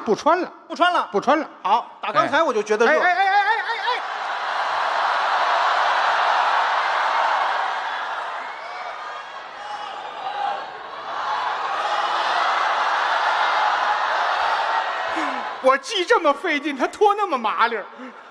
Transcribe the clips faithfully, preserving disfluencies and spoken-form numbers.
不穿了， 不穿了， 不穿了。 好，打刚才我就觉得热。 哎哎哎哎哎哎哎！我系这么费劲，他脱那么麻利儿。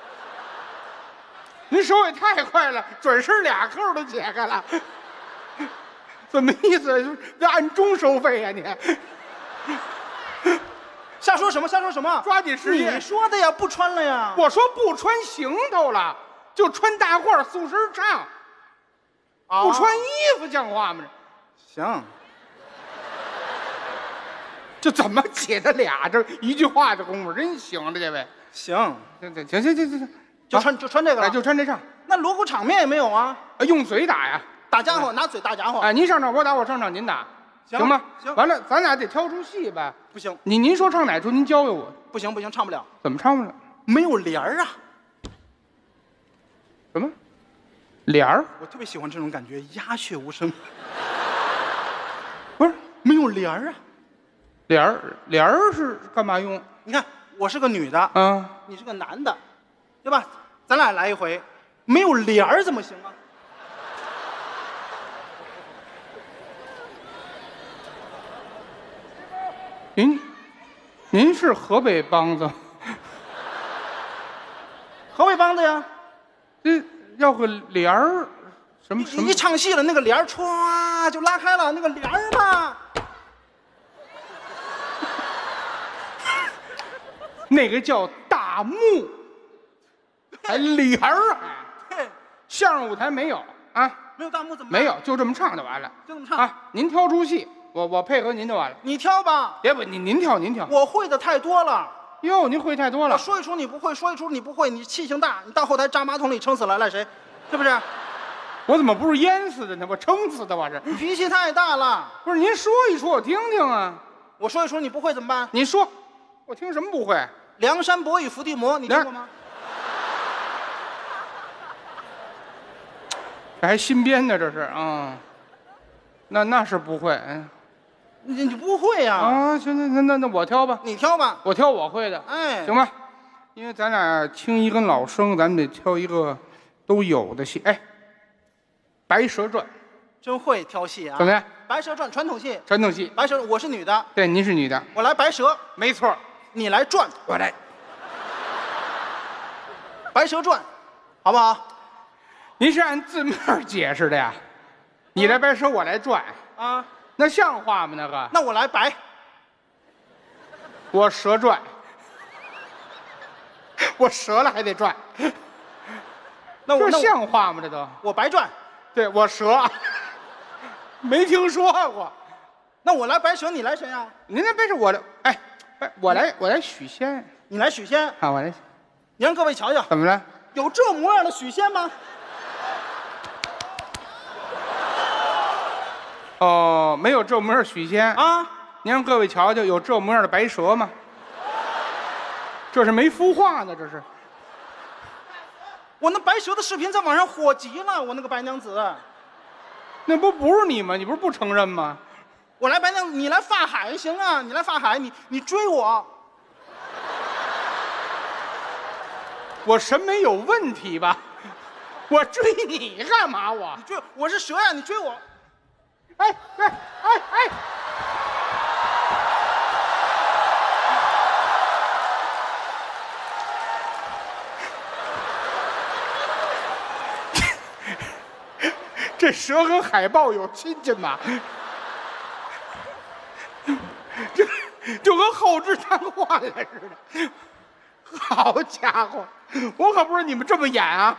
您手也太快了，转身俩扣都解开了。怎么意思？要按钟收费呀、啊、你？ 瞎说什么？瞎说什么？ 抓紧时间！ 你说的呀，不穿了呀。 我说不穿行头了，就穿大褂素身唱。哦、不穿衣服像话吗？ 行。 这怎么解的俩？这一句话的功夫，真行了，这位。 行， 行行行行行行， 就穿就穿这个了， 哎，就穿这上。 那锣鼓场面也没有啊？ 用嘴打呀， 打家伙，拿嘴打家伙。 哎，您上场我打，我上场您打，行吗？ 行。 完了，咱俩得挑出戏吧？ 不行。 您您说唱哪出？您教给我。 不行不行，唱不了。 怎么唱不了？ 没有帘儿啊。 什么？帘儿？ 我特别喜欢这种感觉，鸦雀无声。 不是， 没有帘儿啊。 帘儿帘儿是干嘛用？ 你看，我是个女的， 嗯， 你是个男的，对吧？咱俩来一回，没有帘儿怎么行啊？ 您，您是河北梆子？ 河北梆子呀？ 这要个帘儿，什么什么？ 一唱戏了，那个帘儿歘就拉开了，那个帘儿嘛。 那个叫大幕，还帘儿还。 对， 相声舞台没有啊？ 没有大幕怎么办？ 没有，就这么唱就完了。 就这么唱啊！您挑出戏，我我配合您就完了。 你挑吧。 别不，您您挑您挑。 我会的太多了。 哟，您会太多了。 我说一出你不会，说一出你不会，你气性大，你到后台扎马桶里撑死了赖谁？是不是？ 我怎么不是淹死的呢？我撑死的我是。 你脾气太大了。 不是您说一说我听听啊。 我说一出你不会怎么办？ 你说，我听什么不会？ 梁山伯与伏地魔，你听过吗？ 这还新编的，这是啊、嗯？那那是不会，嗯， 你你不会呀？ 啊，行行行，那那我挑吧， 你挑吧， 我挑我会的， 哎， 行吧？因为咱俩青衣跟老生，咱们得挑一个都有的戏。哎，《白蛇传》 真会挑戏啊！ 怎么样？ 《白蛇传》传统戏， 传统戏。 白蛇，我是女的， 对，您是女的， 我来白蛇， 没错， 你来转， 我来。 《白蛇传》，好不好？ 您是按字面解释的呀？你来白蛇，我来转啊？ 那像话吗？那个？ 那我来白， 我蛇转，我折了还得转， 那我这像话吗？这都我白转， 对我折，没听说过。 那我来白蛇，你来谁啊？ 您那白蛇，我来，哎，我来，我来许仙。 你来许仙啊，我来。 你让各位瞧瞧， 怎么了？ 有这模样的许仙吗？ 哦，没有这模样许仙啊！ 您让各位瞧瞧，有这模样的白蛇吗？这是没孵化呢，这是。 我那白蛇的视频在网上火极了，我那个白娘子。 那不不是你吗？你不是不承认吗？ 我来白娘，你来法海行啊！你来法海，你你追我。 我审美有问题吧？我追你干嘛？我你追我是蛇呀，你追我。 哎哎哎哎！这蛇跟海豹有亲戚吗？这就跟后肢瘫痪了似的。好家伙，我可不知道你们这么演啊！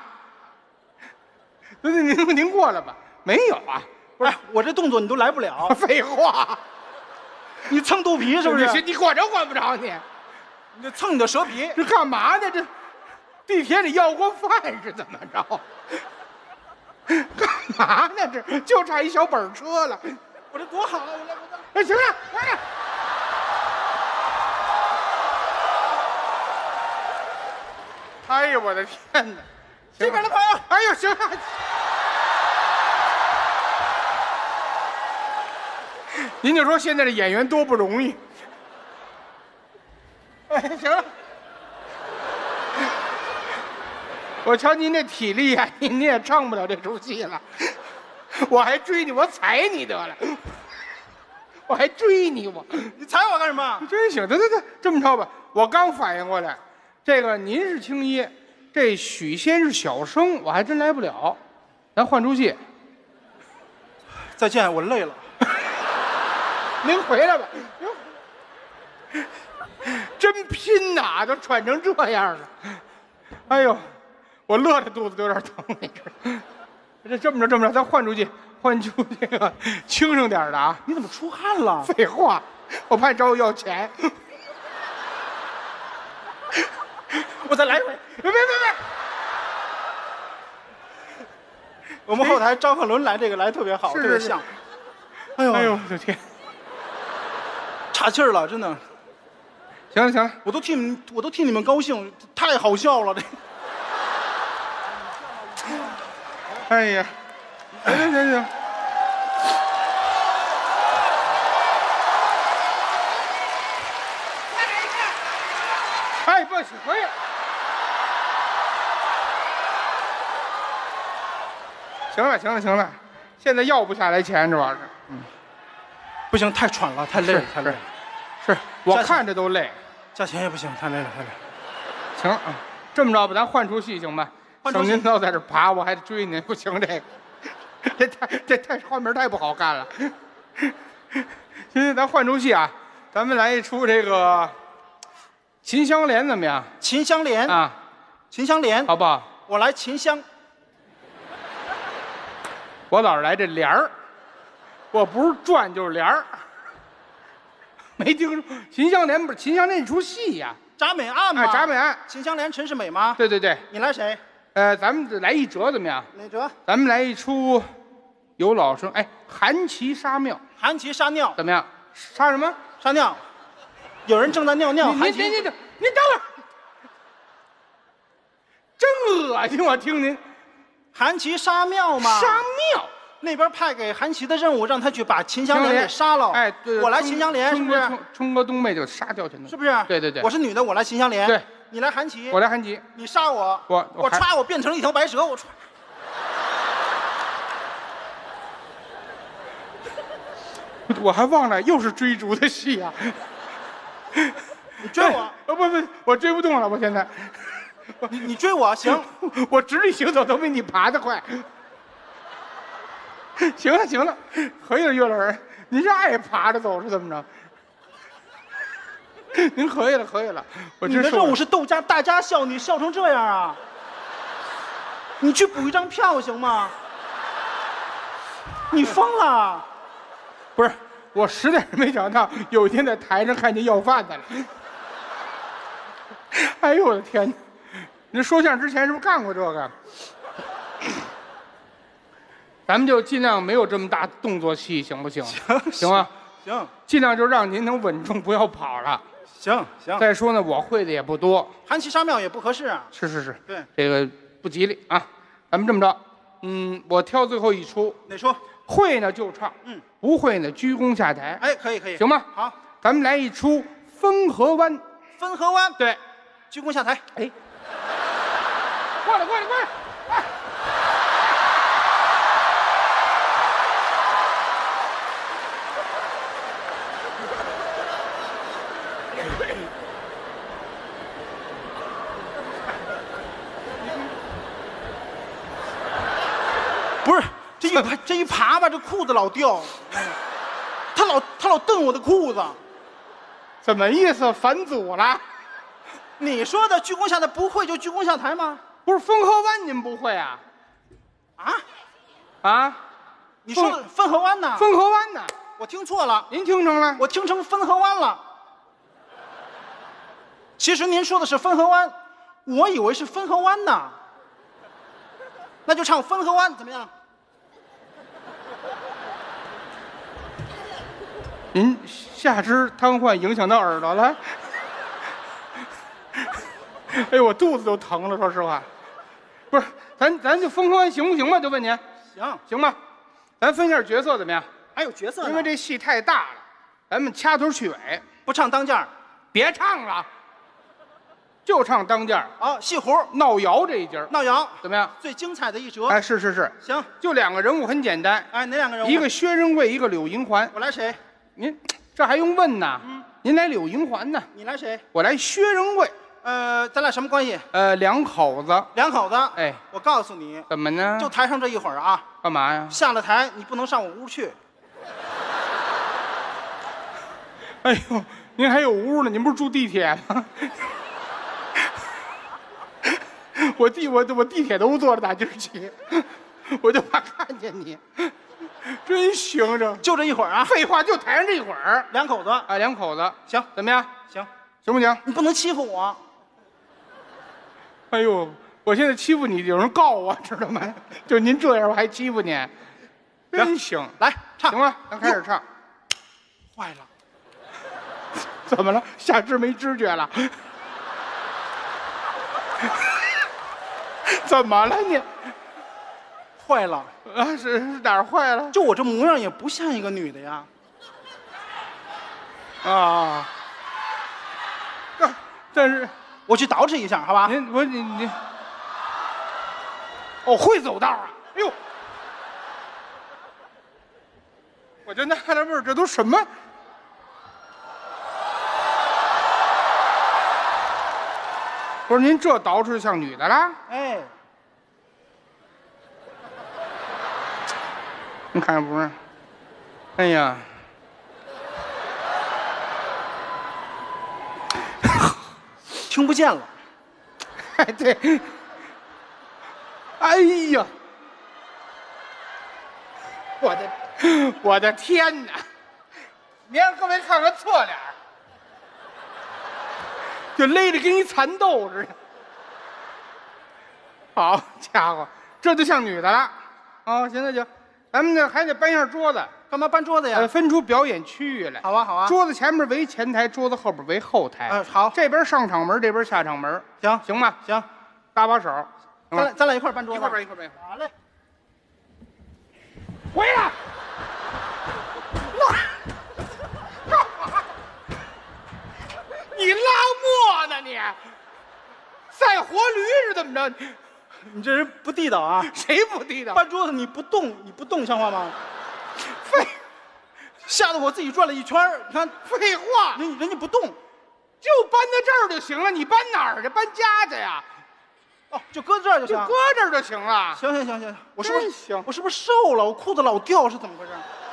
您您您过来吧，没有啊。 不是我这动作你都来不了， 废话， 你蹭肚皮是不是？ 你你管着管不着你， 你这蹭你的蛇皮， 这干嘛呢？这地铁里要过饭是怎么着？干嘛呢？这就差一小本车了。 我这多好啊！我来，我来，哎，行了，哎。哎呀，我的天哪！ 这边的朋友， 哎呦，行了。您就说现在的演员多不容易。 哎，行了。我瞧您这体力呀、啊，您也唱不了这出戏了。我还追你，我踩你得了。我还追你，我你踩我干什么？ 真行，对对对，这么着吧，我刚反应过来，这个您是青衣，这许仙是小生，我还真来不了。咱换出戏。 再见，我累了。 您回来吧。真拼呐，都喘成这样了。哎呦，我乐着肚子都有点疼，你知道。这这么着，这么着，咱换出去，换出这个轻省点的啊！ 你怎么出汗了？ 废话，我怕你找我要钱。我再来一回，别别别别！ 我们后台张鹤伦来这个来特别好，特别像。哎呦哎呦，我的天， 岔气儿了，真的。 行了行了， 我都替你们，我都替你们高兴，太好笑了这。 哎呀，行行行行。哎，不行，可以。行了行了行了，现在要不下来钱，主要是，嗯， 不行，太喘了，太累了，太累了。 是我看着都累。 价钱也不行，太累了，太累了。 行啊，这么着吧，咱换出戏行吧？省您老在这爬，我还得追您，不行这个，这太这太画面太不好看了。行行，咱换出戏啊，咱们来一出这个《秦香莲》怎么样？ 秦香莲啊， 秦香莲， 好不好？ 我来秦香。 我老是来这帘儿，我不是转就是帘儿。没听说《秦香莲》不是《秦香莲》一出戏呀？ 铡美案嘛， 哎，铡美案。 秦香莲，陈世美吗？ 对对对。 你来谁？ 呃，咱们来一折怎么样？ 哪折？ 咱们来一出有老生，哎，韩琦杀庙。 韩琦杀尿怎么样？杀什么？ 杀尿。有人正在尿尿。 你你你你等你等会儿，真恶心！我听您。 韩琦杀庙嘛。 杀庙。 那边派给韩琦的任务，让他去把秦香莲给杀了。 哎，对， 我来秦香莲，是不是？ 冲哥东妹就杀掉去了， 是不是？ 对对对， 我是女的，我来秦香莲。 对， 你来韩琦， 我来韩琦， 你杀我， 我我歘，我变成了一条白蛇，我歘。 我还忘了，又是追逐的戏啊！ 你追我？ 哦不不，我追不动了，我现在。 你你追我行？ 我直立行走都比你爬得快。行了行了，可以了，岳老师，您是爱爬着走是怎么着？您可以了，可以了。我你的任务是逗家大家笑，你笑成这样啊？你去补一张票行吗？你疯了？ 不是，我实在是没想到有一天在台上看见要饭的了。哎呦我的天！您说相声之前是不是干过这个？咱们就尽量没有这么大动作戏，行不行？ 行行吗？ 行， 尽量就让您能稳重，不要跑了。 行行。 再说呢，我会的也不多， 韩琦杀庙也不合适啊。 是是是， 对， 这个不吉利啊。咱们这么着，嗯，我挑最后一出。 哪出？ 会呢就唱， 嗯， 不会呢鞠躬下台。 哎，可以可以， 行吗？ 好， 咱们来一出汾河湾。 汾河湾， 对， 鞠躬下台。 哎，过来过来过来，哎。 不是这一爬这一爬吧，这裤子老掉，他老他老蹬我的裤子。 怎么意思？反祖了？ 你说的鞠躬下台不会就鞠躬下台吗？ 不是汾河湾您不会啊？ 啊啊？ 你说的汾河湾呢？ 汾河湾呢？ 我听错了， 您听成了？ 我听成汾河湾了。其实您说的是汾河湾，我以为是汾河湾呢。那就唱汾河湾怎么样？ 您下肢瘫痪影响到耳朵了？哎呦，我肚子都疼了，说实话。不是，咱咱就汾河湾行不行吧？就问您。 行行吧，咱分一下角色怎么样？ 还有角色呢？ 因为这戏太大了，咱们掐头去尾。 不唱当间儿， 别唱了， 就唱当间儿啊，戏胡闹窑这一节儿闹窑怎么样？ 最精彩的一折。 哎，是是是， 行， 就两个人物，很简单， 哎，哪两个人物？ 一个薛仁贵，一个柳银环。 我来谁？ 您这还用问呐？ 嗯， 您来柳银环呢？ 你来谁？ 我来薛仁贵。 呃，咱俩什么关系？ 呃，两口子。 两口子。 哎， 我告诉你， 怎么呢？ 就台上这一会儿啊， 干嘛呀？ 下了台你不能上我屋去。 哎呦，您还有屋呢？您不是住地铁吗？我地我我地铁都坐着打今儿起，我就怕看见你，真行这。 就这一会儿啊。 废话，就台上这一会儿。 两口子。 啊，两口子。 行， 怎么样？ 行， 行不行？ 你不能欺负我。 哎呦，我现在欺负你，有人告我，知道吗？就您这样，我还欺负你，真行。 来唱， 行吧，咱开始唱。 坏了， 怎么了？下肢没知觉了？怎么了你？ 坏了啊，是是哪儿坏了？ 就我这模样也不像一个女的呀。 啊，但但是我去捯饬一下，好吧？ 您我你你，哦，会走道啊！哎呦，我就纳了闷儿，这都什么？不是您这捯饬像女的啦？ 哎， 你看不是？哎呀， 听不见了。 哎对，哎呀，我的我的天哪！您让各位看看侧脸，就勒得跟一蚕豆似的。好家伙，这就像女的了。哦，行行行，咱们这还得搬一下桌子， 干嘛搬桌子呀？ 呃，分出表演区域来。 好啊，好啊。 桌子前面围前台，桌子后边围后台。 嗯，好。 这边上场门，这边下场门。 行行吧， 行， 搭把手。 咱俩咱俩一块儿搬桌子。 一块儿搬，一块儿搬。 好嘞。 回来！你拉磨呢你？赛活驴是怎么着？ 你这人不地道啊！ 谁不地道？ 搬桌子你不动，你不动像话吗？ 废， 吓得我自己转了一圈儿。你看， 废话， 人人家不动， 就搬到这儿就行了。你搬哪儿去？搬家去呀？ 哦，就搁这儿就行。 就搁这儿就行了。 行行行行，我是不是行？ 我是不是瘦了？我裤子老掉是怎么回事？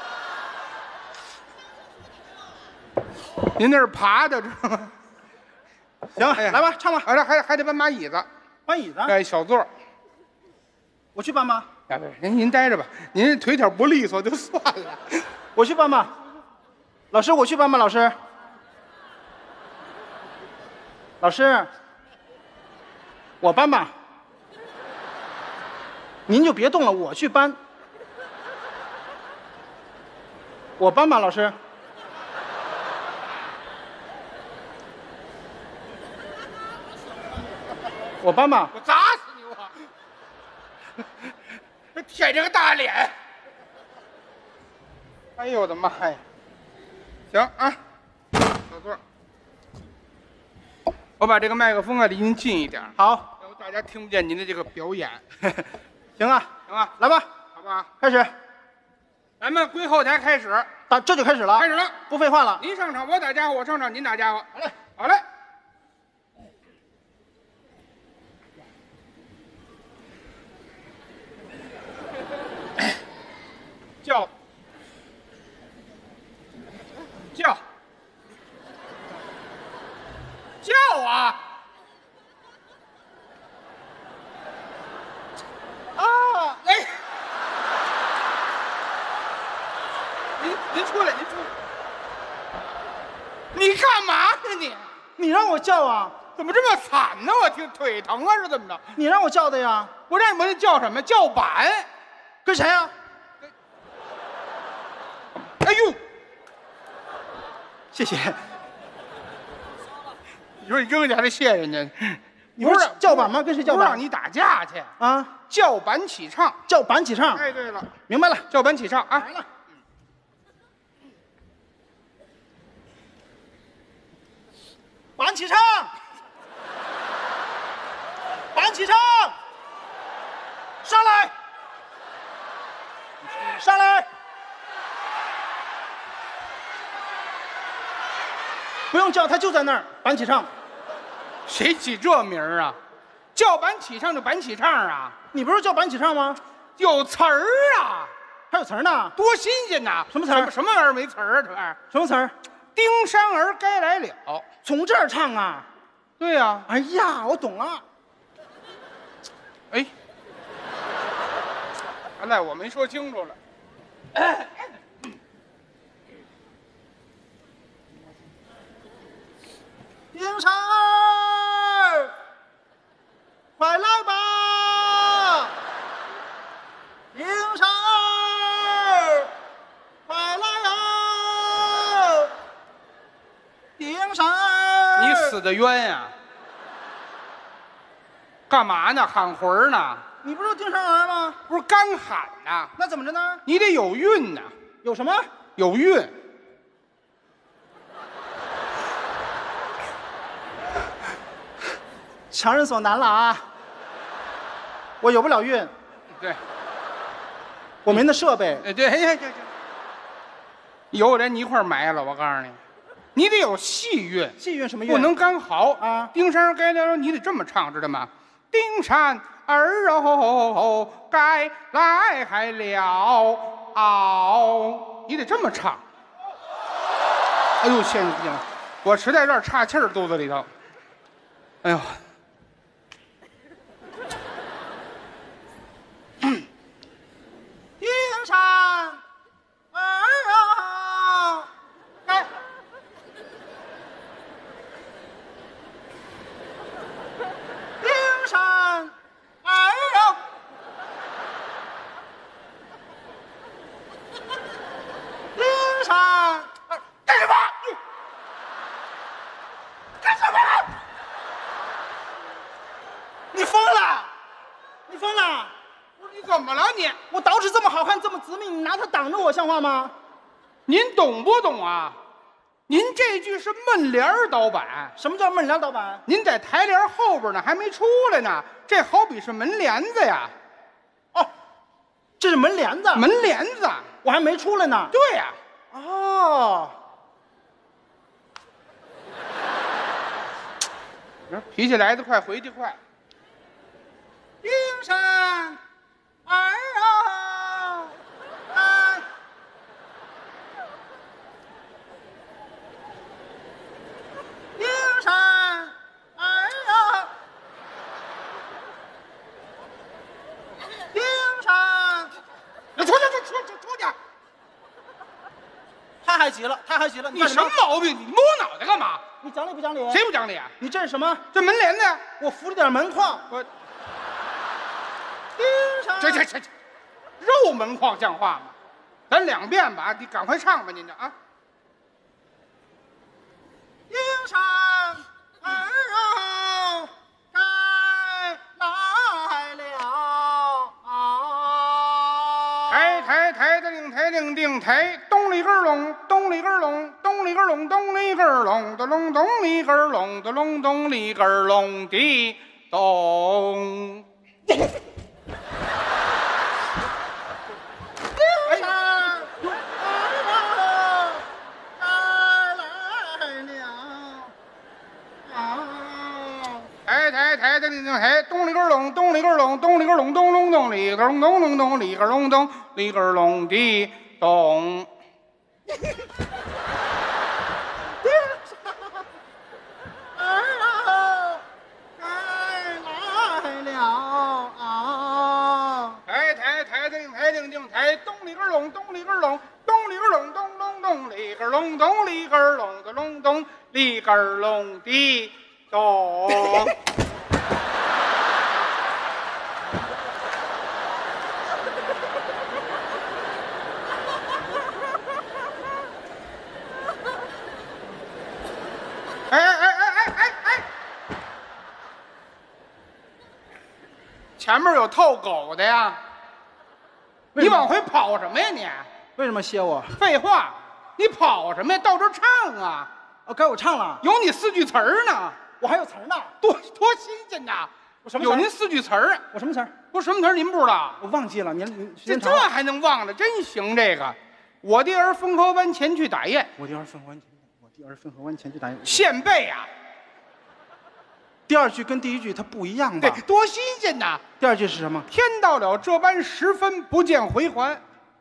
您那是爬的，知道吗？ 行， 哎呀来吧，唱吧。 完了还还得搬把椅子， 搬椅子。 哎，小座儿。 我去搬吧。 哎，不是，您您待着吧，您腿脚不利索就算了。 我去搬吧。老师，我去搬吧，老师。老师，我搬吧。您就别动了，我去搬。我搬吧，老师。我搬吧。 我砸死你我！舔着个大脸。哎呦我的妈呀！行啊，小座。我把这个麦克风啊离您近一点， 好， 要不大家听不见您的这个表演。 行啊， 行吧， 来吧， 好不好？ 开始。 咱们归后台开始， 打这就开始了， 开始了。 不废话了。 您上场，我打家伙；我上场，您打家伙。 好嘞， 好嘞。叫叫叫啊！啊！哎，您您出来，您出来！你干嘛呢你？ 你让我叫啊？ 怎么这么惨呢？我听腿疼啊，是怎么着？ 你让我叫的呀？ 我让你们叫什么？叫板？ 跟谁啊？ 哎呦！ 谢谢。 你说你扔下还得谢人家？ 你不是叫板吗？跟谁叫板？ 不让你打架去啊！ 叫板起唱， 叫板起唱。 哎，对了， 明白了， 叫板起唱啊！ 来了。板起唱。 起唱，上来，上来，不用叫，他就在那儿，板起唱。 谁起这名儿啊？叫板起唱就板起唱啊？ 你不是叫板起唱吗？ 有词儿啊， 还有词儿呢？ 多新鲜呐！ 什么词儿？ 什么玩意儿没词儿啊？这玩意儿什么词儿？ 丁山儿该来了。 从这儿唱啊？ 对呀、啊。 哎呀，我懂了。 哎，看来我没说清楚了。哎丁山儿，快来吧！丁山儿，快来呀！丁山儿， 你死的冤呀、啊！干嘛呢？喊魂儿呢？ 你不是丁山儿吗？ 不是干喊呐？ 那怎么着呢？ 你得有韵呐。 有什么？ 有韵。 强人所难了啊！我有不了韵， 对， 我没那设备。 哎对，哎呀这这，有人你一块儿埋了。我告诉你，你得有细韵。 细韵什么韵？ 不能干嚎啊！ 丁山儿该来了，你得这么唱，知道吗？丁山儿哦，该来还了嗷，你得这么唱。哎呦，现在我实在有点岔气儿，肚子里头。哎呦。 丁山儿啊，该丁山儿啊，丁山儿干什么？干什么？你疯了！你疯了！ 你怎么了你？ 我捯饬这么好看，这么直命，你拿它挡着我，像话吗？ 您懂不懂啊？您这句是闷帘儿倒板。 什么叫闷帘倒板？ 您在台帘后边呢，还没出来呢。这好比是门帘子呀。 哦，这是门帘子。 门帘子， 我还没出来呢。 对呀、 啊。哦， 脾气来得快，回去快。 丁山儿啊，啊，丁山儿啊，丁山， 你出去，出出出出去！ 他还急了，他还急了。 你什么毛病？你摸脑袋干嘛？ 你讲理不讲理？ 谁不讲理啊？ 你这是什么？ 这门帘子呀！ 我扶着点门框。 我丁山， 这这这这，肉门框像话吗？咱两遍吧，你赶快唱吧，您这啊。 丁山儿啊，该来了。 抬抬抬的令抬令定抬，咚里根隆，咚里根隆，咚里根隆，咚里根隆的隆，咚里根隆的隆，咚里根隆的咚。 丁山儿啊，该来了。啊， 抬抬抬的令定抬，咚里根隆，咚里根隆，咚里根隆，咚隆咚里根隆，咚隆咚里根隆，咚里根隆的咚。隆咚里根儿隆的隆咚里根儿隆的咚。哎哎哎哎哎哎哎！前面有套狗的呀，你往回跑什么呀你？ 为什么歇我？ 废话，你跑什么呀？到这儿唱啊！ 哦，该我唱了， 有你四句词儿呢， 我还有词儿呢。 多多新鲜呐！ 什么词儿有您四句词儿啊？ 我什么词儿？ 不是什么词儿您不知道？ 我忘记了。您您这这还能忘了？真行，这个。我的儿汾河湾前去打雁， 我的儿汾河湾前，我的儿汾河湾前去打雁。 现背啊！ 第二句跟第一句它不一样吧？ 对，多新鲜呐！ 第二句是什么？ 天到了这般时分，不见回还。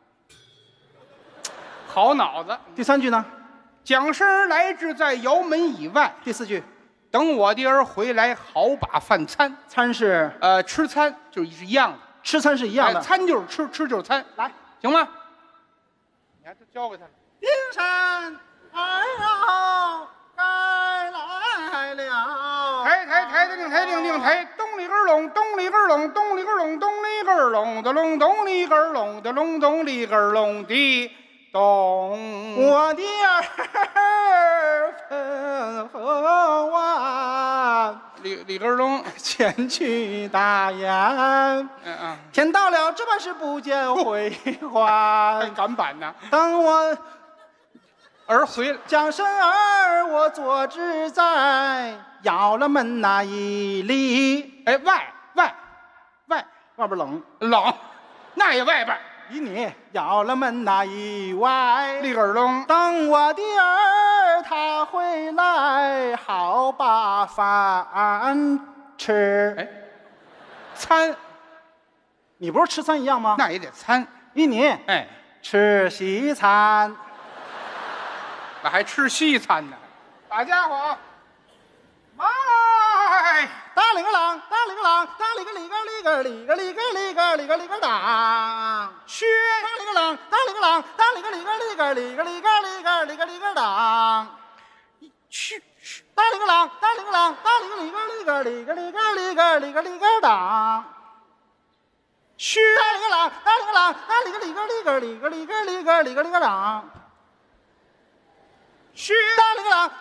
好脑子。 第三句呢？ 蒋生儿来至在窑门以外。 第四句， 等我的儿回来，好把饭餐。 餐是呃，吃餐就是一样的， 吃餐是一样的。 哎餐就是吃，吃就是餐， 来， 行吗？你看，都交给他了。 冰山儿啊，该来了。 抬抬抬的定抬定定抬，咚里根隆，咚里根隆，咚里根隆，咚里根隆的隆，咚里根隆的隆，咚里根隆的咚。 我的儿汾河湾里里根隆， 前去打雁。 嗯嗯， 天到了这般时不见回还还。 敢板呢？ 等我儿回来， 将身儿我坐只在窑了门那一里。 哎，外外外外边冷， 冷，那也外边依你窑了门那一外。 里根隆。 等我的儿他回来，好把饭吃。 哎，餐你不是吃餐一样吗？ 那也得餐。 依你哎， 吃西餐。 那还吃西餐呢？大家伙，来！ 当里个啷，当里个啷，当里个里个里个里个里个里个里个里个当。 薛当里个啷，当里个啷，当里个里个里个里个里个里个里个里个当。 去当里个啷，当里个啷，当里个里个里个里个里个里个里个里个当。 薛当里个啷，当里个啷，当里个里个里个里个里个里个里个里个当。 薛当里个啷。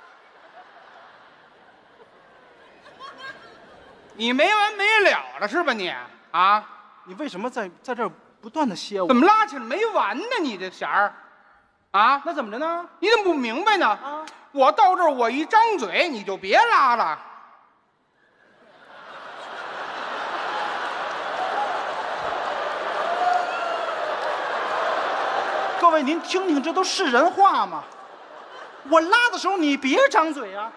你没完没了了是吧你？啊？ 你为什么在在这儿不断的歇我？ 怎么拉起来没完呢？你这弦儿，啊？ 那怎么着呢？ 你怎么不明白呢？ 啊， 我到这儿我一张嘴你就别拉了。 各位您听听，这都是人话吗？我拉的时候你别张嘴啊！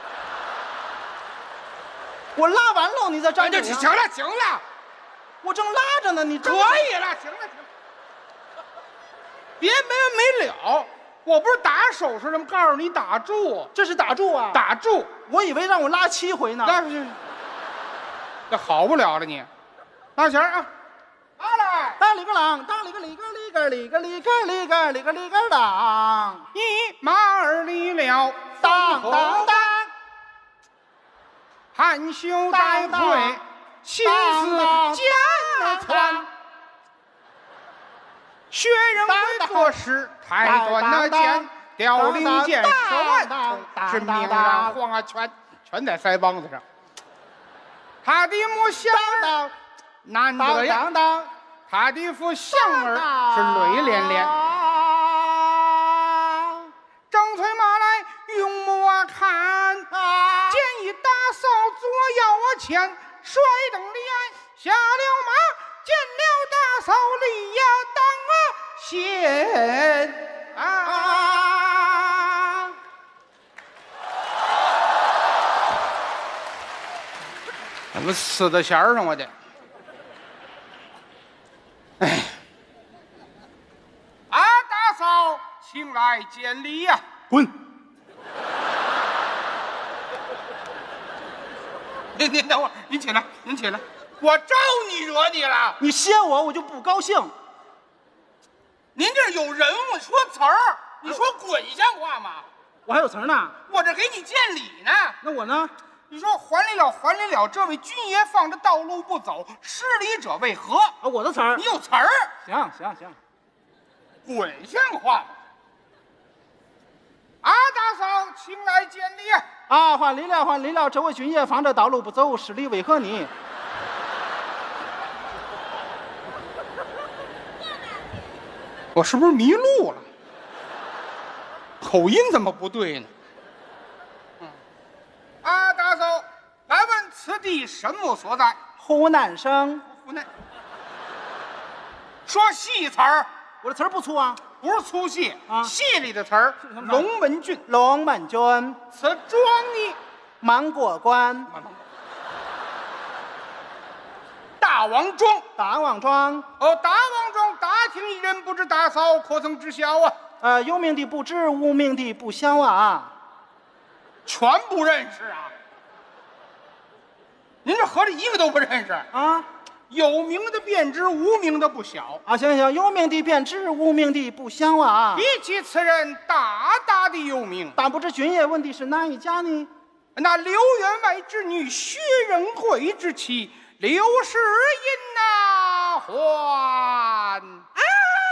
我拉完了你再张哎， 嘴、啊。 就行了行了， 我正拉着呢，你可张以了，行了行了，别没完没了。我不是打手势的吗？告诉你打住， 这是打住啊！ 打住。 我以为让我拉七回呢。 那不是，这好不了了你，拉弦儿啊，拉来， 当里个啷，当里个里个里个里个里个里个里个里个当， 一马儿离了， 当当当， 含羞待会，心思间了窜。薛仁贵做事太短那剑，凋零剑手腕痛，是明亮晃啊，全全在腮帮子上。他的母相当难得呀， 当当， 他的父相儿是泪连连。正催马来用目啊看，见一大嫂左腰啊前，摔蹬离鞍下了马，见了大嫂离呀当啊先啊！怎么死在弦儿上我得？哎，啊，大嫂，请来见礼呀！ 滚！ 您您等会儿，您起来，您起来，我招你惹你了？ 你歇我，我就不高兴。 您这有人物说词儿，你说滚像话吗？ 我还有词儿呢。 我这给你见礼呢。 那我呢？ 你说还礼了，还礼了，这位军爷放着道路不走，失礼者为何？ 啊，我的词儿你。有词儿， 行行行， 滚像话吗？啊，大嫂，请来见礼。 啊，还礼了，还礼了。这位军爷放着道路不走，失礼为何你？ 我是不是迷路了？口音怎么不对呢？嗯，啊，大嫂，来问此地什么所在？ 湖南省。 湖南。说戏词儿， 我的词儿不粗啊。 不是粗戏啊， 戏里的词儿。龙门郡， 龙门郡。 此庄呢？ 芒果关。 大王庄。 大王庄。 哦，大王庄，大厅一人不知大嫂，可曾知晓啊？ 呃，有名的不知，无名的不晓啊。 全不认识啊？您这合着一个都不认识啊？ 有名的便知，无名的不晓啊！行行，有名的便知，无名的不晓啊。 比起此人，大大的有名。 但不知君爷问的是哪一家呢？ 那刘员外之女薛仁贵之妻刘氏因呐还啊！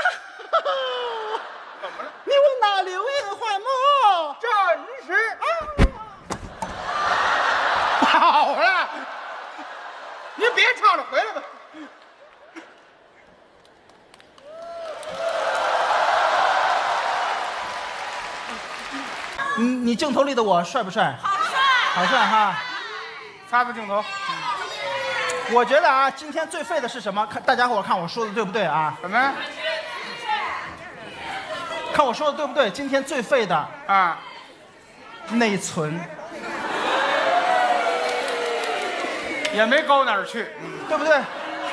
怎么了？ 你问那刘爷还么？ 真是啊！好了，您别唱了，回来吧。 你你镜头里的我帅不帅？ 好帅， 好帅哈！ 擦擦镜头。 我觉得啊，今天最废的是什么？看大家伙看我说的对不对啊？ 什么？ 看我说的对不对？今天最废的啊， 内存也没高哪儿去， 对不对？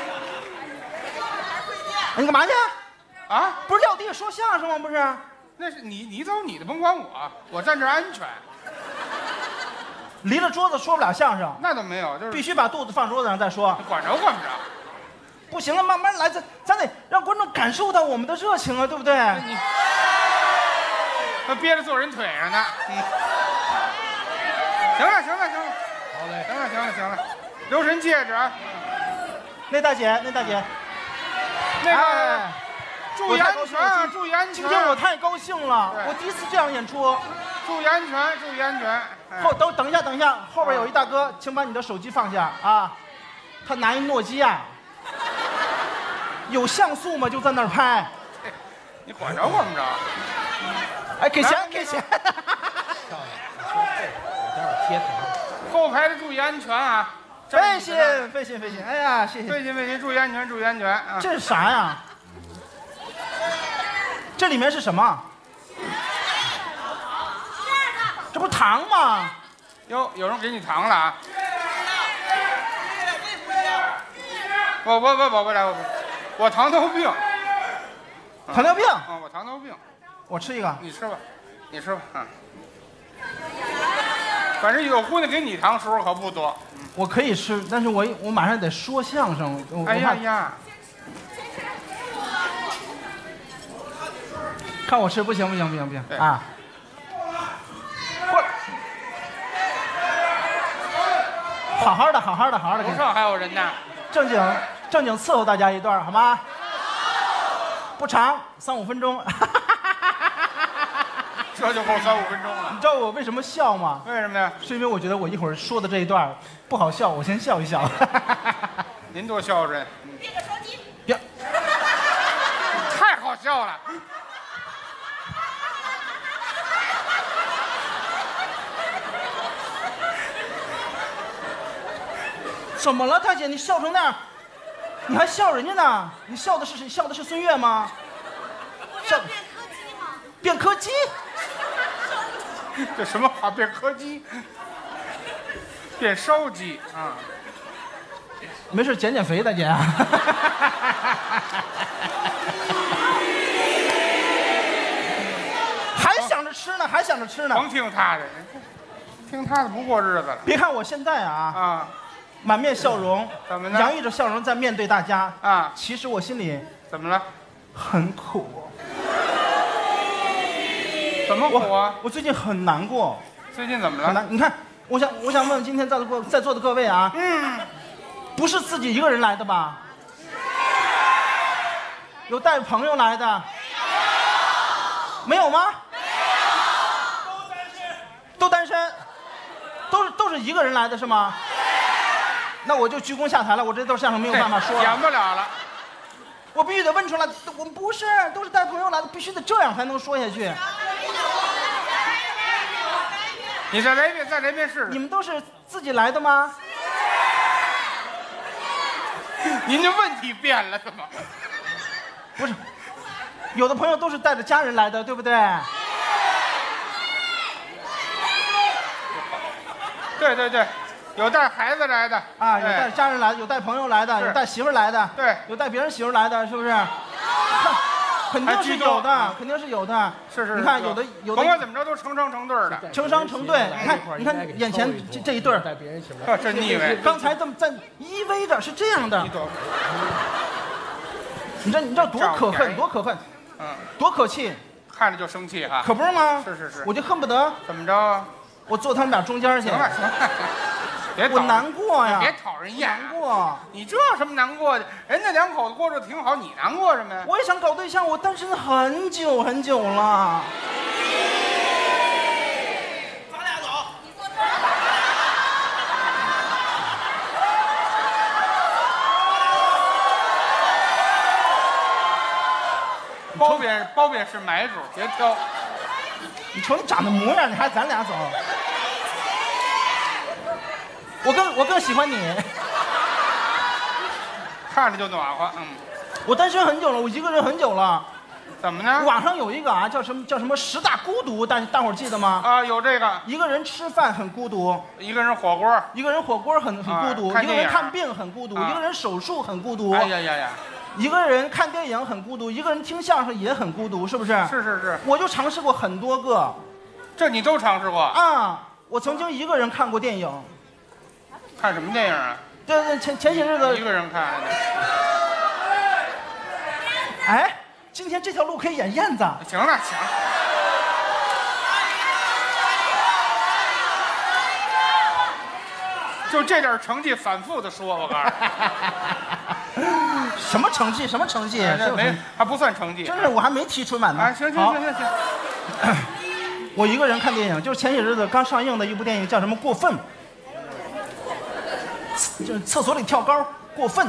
你干嘛去？ 啊？ 不是撂地说相声吗？不是？ 那是你，你走你的，甭管我，我站这儿安全。 离了桌子说不了相声， 那倒没有，就是必须把肚子放桌子上再说。 管着管不着。 不行了，慢慢来，咱咱得让观众感受到我们的热情啊，对不对？ 你那憋着坐人腿上呢。嗯。行了行了行了，好嘞，行了行了行了，留神戒指啊。 那大姐，那大姐， 那个。 哎注意安全，注意安全！ 今天我太高兴了，我第一次这样演出。 注意安全，注意安全！ 后等等一下，等一下，后边有一大哥，请把你的手机放下啊！他拿一诺基亚，有像素吗？就在那儿拍。 你管着管不着？ 哎，给钱，给钱！ 漂亮，你说这我待会儿贴头。 后排的注意安全啊！ 费心，费心，费心！哎呀，谢谢。 费心费心，注意安全，注意安全啊！ 这是啥呀？这里面是什么？这不是糖吗？ 哟，有人给你糖了啊！我我我我不来，我不，我糖尿病。 糖尿病？ 啊，我糖尿病。 我吃一个。 你吃吧，你吃吧，啊。反正有姑娘给你糖时候可不多。 我可以吃，但是我我马上得说相声。 哎呀呀！ 看我吃不行不行不行不行啊！过来，好好的好好的好好的， 楼上还有人呢。 正经正经伺候大家一段好吗？不长，三五分钟。 这就够三五分钟了。 你知道我为什么笑吗？ 为什么呀？ 是因为我觉得我一会儿说的这一段不好笑，我先笑一笑。 您多孝顺。 别个手机。 别， 太好笑了。 怎么了，大姐？你笑成那样，你还笑人家呢？你笑的是谁？笑的是孙悦吗？ 笑变柯基吗？ 变柯基？ 这什么话？变柯基？变烧鸡啊？ 没事，减减肥，大姐。还想着吃呢，还想着吃呢。 甭听他的，听他的不过日子了。 别看我现在啊啊， 满面笑容， 怎么呢？ 洋溢着笑容在面对大家啊， 其实我心里怎么了？ 很苦。 怎么苦啊？ 我最近很难过。 最近怎么了？ 很难。你看，我想我想问问今天在座在座的各位啊， 嗯， 不是自己一个人来的吧？有带朋友来的？没有吗？都单身，都是都是一个人来的是吗？那我就鞠躬下台了，我这段相声没有办法说了， 演不了了。 我必须得问出来，我们不是，都是带朋友来的，必须得这样才能说下去。 你再来一遍，再来一遍试试。 你们都是自己来的吗？ 您这问题变了，怎么？ 不是，有的朋友都是带着家人来的，对不对？ 对对对，有带孩子来的啊，有带家人来的，有带朋友来的，有带媳妇儿来的， 对， 有带别人媳妇儿来的，是不是？肯定是有的，肯定是有的。 是是， 你看有的有的， 甭管怎么着都成双成对的， 成双成对。你看你看眼前这这一对儿， 这真腻歪。 刚才这么在依偎着是这样的，你知道你知道多可恨多可恨， 嗯， 多可气， 看着就生气哈。 可不是吗？ 是是是， 我就恨不得怎么着， 我坐他们俩中间去。 行了行了。别我难过呀！ 别讨人厌， 难过。 你这什么难过的？人家两口子过着挺好，你难过什么呀？ 我也想搞对象，我单身很久很久了。 咱俩走。你坐这儿。包边包边是买主，别挑。 你瞅你长得模样，你还咱俩走？我更我更喜欢你， 看着就暖和。嗯， 我单身很久了，我一个人很久了。 怎么呢？ 网上有一个啊，叫什么叫什么十大孤独，大大伙儿记得吗？ 啊，有这个。 一个人吃饭很孤独， 一个人火锅， 一个人火锅很很孤独， 啊、 一个人看病很孤独， 啊、 一个人手术很孤独。 哎呀呀呀！ 一个人看电影很孤独，一个人听相声也很孤独，是不是？ 是是是。 我就尝试过很多个。 这你都尝试过？ 啊，我曾经一个人看过电影。 看什么电影啊？ 对对，前前些日子一个人看的。 哎，今天这条路可以演燕子。 行了行了。就这点成绩，反复的说，我告诉你。什么成绩？什么成绩？ 没，还不算成绩。 真是，我还没提春晚呢。 啊，行行行行行。 我一个人看电影，就是前些日子刚上映的一部电影，叫什么《过分》。就是厕所里跳高，过分。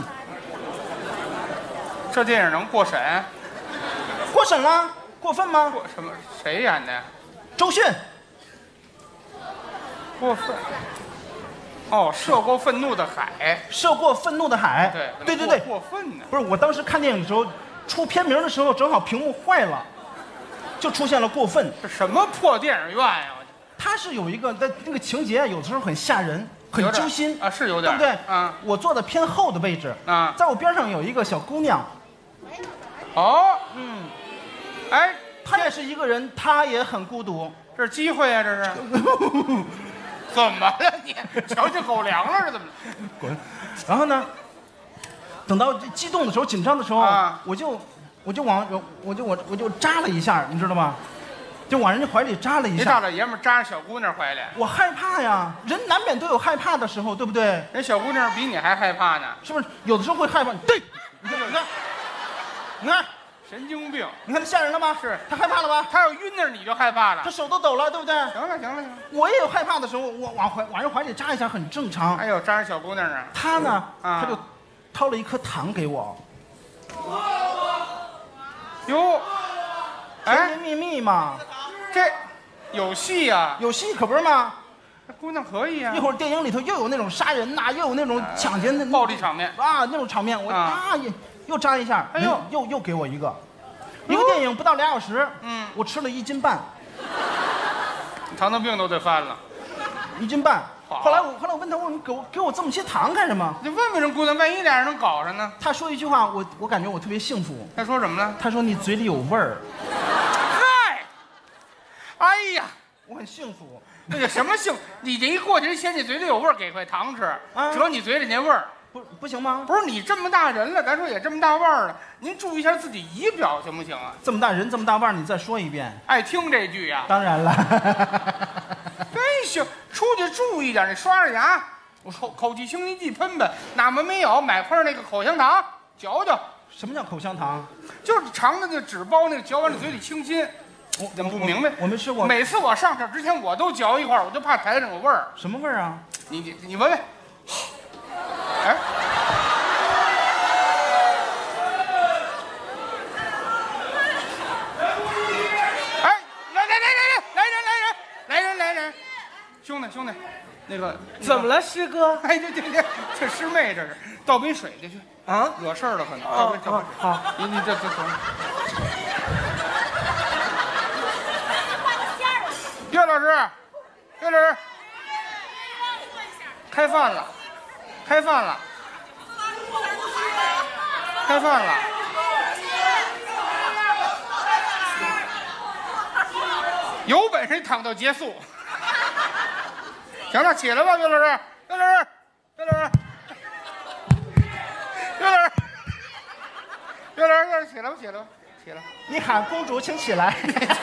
这电影能过审？ 过审了，过分吗？ 过什么？谁演的？ 周迅。 过分。哦，涉过愤怒的海。 涉过愤怒的海。 对对对对。 过分呢？ 不是，我当时看电影的时候，出片名的时候，正好屏幕坏了，就出现了过分。 这什么破电影院呀？ 它是有一个，那那个情节有的时候很吓人。很揪心啊，是有点， 对不对？ 啊， 我坐的偏后的位置啊， 在我边上有一个小姑娘。 哦， 嗯， 哎， 她也是一个人，她也很孤独。 这是机会啊，这是。怎么了你？瞧见狗粮了是怎么了？ 滚！然后呢，等到激动的时候、紧张的时候， 啊、 我就我就往我就我我就扎了一下，你知道吗？就往人家怀里扎了一下。 一大老爷们扎小姑娘怀里， 我害怕呀，人难免都有害怕的时候，对不对？ 人小姑娘比你还害怕呢， 是不是？有的时候会害怕。对，你看，你看，你看， 神经病！ 你看他吓人了吧？ 是， 他害怕了吧？ 他要晕那儿你就害怕了， 他手都抖了，对不对？ 行了，行了，行了。 我也有害怕的时候，我往怀往人怀里扎一下很正常。 还有扎人小姑娘呢。 他呢， 啊、 他就掏了一颗糖给我。 哟， 甜甜蜜蜜嘛， 这。有戏呀、啊， 有戏可不是吗？ 这姑娘可以呀、啊。 一会儿电影里头又有那种杀人呐、啊，又有那种抢劫的、呃、 暴力场面啊，那种场面，我啊又、啊、又扎一下， 哎呦， 又又给我一个，一个电影不到俩小时， 嗯， 我吃了一斤半， 糖尿病都得犯了， 一斤半。后来我后来我问他，我说你给我给我这么些糖干什么？ 你问问人姑娘，万一俩人能搞上呢？ 他说一句话，我我感觉我特别幸福。 他说什么呢？ 他说你嘴里有味儿。 嗨，哎呀。 我很幸福， 那个什么幸？你这一过去，嫌你嘴里有味儿，给块糖吃， 啊、 折你嘴里那味儿， 不不行吗？ 不是你这么大人了，咱说也这么大腕儿了，您注意一下自己仪表行不行啊？ 这么大人这么大腕儿，你再说一遍。 爱听这句呀、啊？ 当然了。 真行，出去注意点，你刷着牙，我口口气清新剂喷喷，哪么没有？买块那个口香糖嚼嚼。 什么叫口香糖？ 就是长的那个纸包，那个嚼完了嘴里清新。我怎么不明白？ 我没吃过。 每次我上这之前，我都嚼一块，我就怕台上有味儿。 什么味儿啊？ 你你你闻闻。哎。哎，来来来来来来人来人来人来人，兄弟兄弟，那个怎么了，师哥？ 哎，这这这这师妹这是倒杯水去去。 啊， 惹事儿了可能。 哦这回好好， 你你这这走。岳老师，岳老师，开饭了，开饭了，开饭了。有本事你躺到结束。行了，起来吧，岳老师，岳老师，岳老师，岳老师，岳老师，岳老师，起来吧，起来吧，起来。 你喊公主请起来。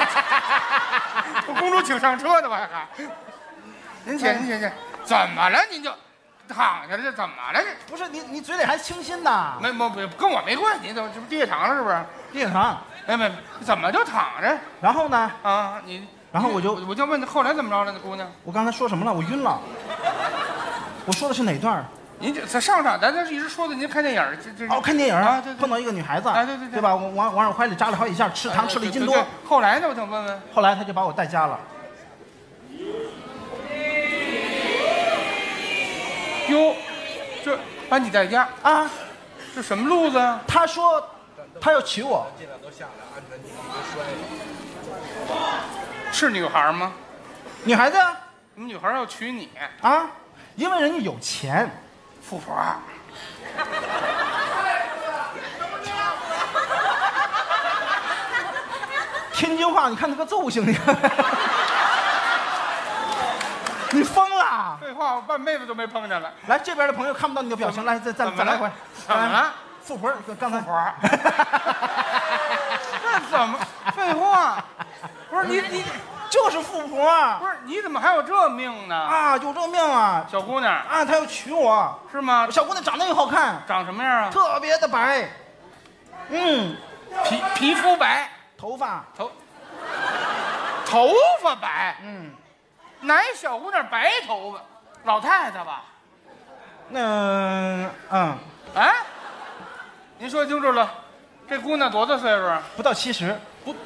公主请上车呢吧还喊？您起，您起，起，怎么了？您就躺下了，这怎么了？这不是你，你嘴里还清新呢。 没没没，跟我没关系。你怎么这不地下躺了是不是？ 地下躺。 没没，怎么就躺着然后呢？ 啊？你然后我就我就问他后来怎么着了？那姑娘， 我刚才说什么了？我晕了。我说的是哪段？ 您这在上场，咱这一直说的您看电影，这这哦，看电影啊，对对碰到一个女孩子， 啊对对对对吧？我往往我怀里扎了好几下，吃糖吃了一斤多对对对。后来呢？我想问问， 后来他就把我带家了。 哟，这把你带家， 啊， 这什么路子啊？ 他说他要娶我。 尽量都下来，安全距离别摔了。 是女孩吗？ 女孩子呀， 我们女孩要娶你， 啊，因为人家有钱。 富婆。 天津话，你看那个奏性，你看，你疯了！ 废话，我半辈子都没碰见了。 来，这边的朋友看不到你的表情，来，再再怎么了再来回。 怎么了？ 富婆，刚才富婆。那怎么？废话，不是你你就是富婆不是你怎么还有这命呢？ 啊，有这命啊！ 小姑娘啊，他要娶我。 是吗？ 小姑娘长得也好看， 长什么样啊？ 特别的白，嗯， 皮皮肤白， 头发， 头头发白， 嗯， 哪小姑娘白头发？老太太吧？ 那嗯， 啊？您说清楚了，这姑娘多大岁数啊？ 不到七十，不，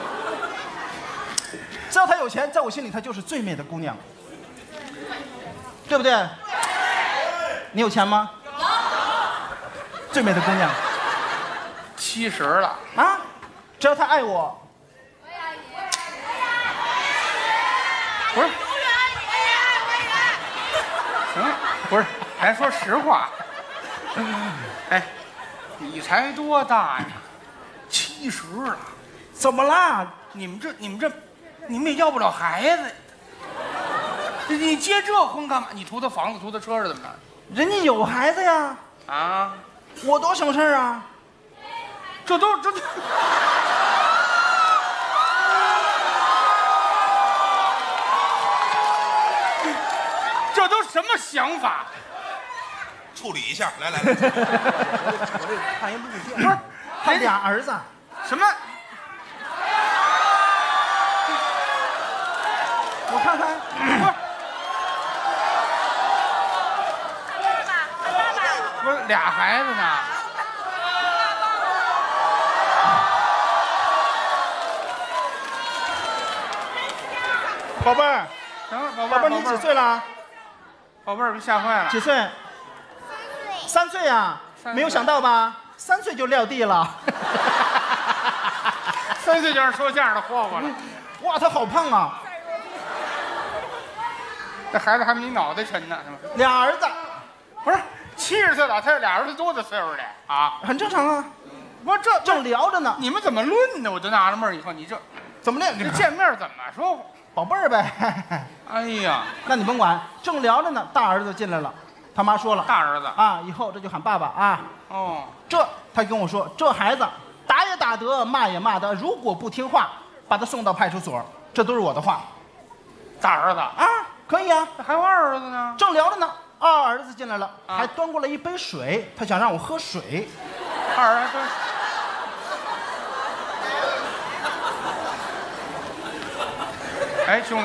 只要她有钱，在我心里她就是最美的姑娘，对不对？你有钱吗？有。最美的姑娘七十了， 啊，只要她爱我， 不是？行了，不是，咱说实话。哎，你才多大呀？七十了， 怎么啦？ 你们这、你们这、你们也要不了孩子。你你结这婚干嘛？你图他房子，图他车是怎么着？ 人家有孩子呀， 啊， 我多省事儿啊！ 这都这都。这都什么想法？ 处理一下，来来来， 我这看一录像，不是他俩儿子， 什么？ 我看看， 不是，不是俩孩子呢？ 宝贝儿， 行了，宝贝儿， 宝贝儿，你几岁了？ 宝贝儿，被吓坏了。 几岁？三岁呀， 三岁没有想到吧？三岁就撂地了。 三岁就让说相声的霍霍了。 哇，他好胖啊！ 这孩子还没你脑袋沉呢，是吗？ 俩儿子， 不是，七十岁老太太俩儿子多大岁数的啊？ 很正常啊。 不是这这正聊着呢， 你们怎么论呢？我就纳了闷儿。以后你这怎么练？ 这见面怎么说话？ 宝贝儿呗。 哎呀， 那你甭管，正聊着呢，大儿子进来了，他妈说了， 大儿子啊，以后这就喊爸爸啊。 哦， 这他跟我说，这孩子打也打得，骂也骂得，如果不听话，把他送到派出所。这都是我的话大儿子啊，可以啊。 这还有二儿子呢？ 正聊着呢，二儿子进来了， 啊还端过来一杯水，他想让我喝水。 二儿子。哎，兄弟，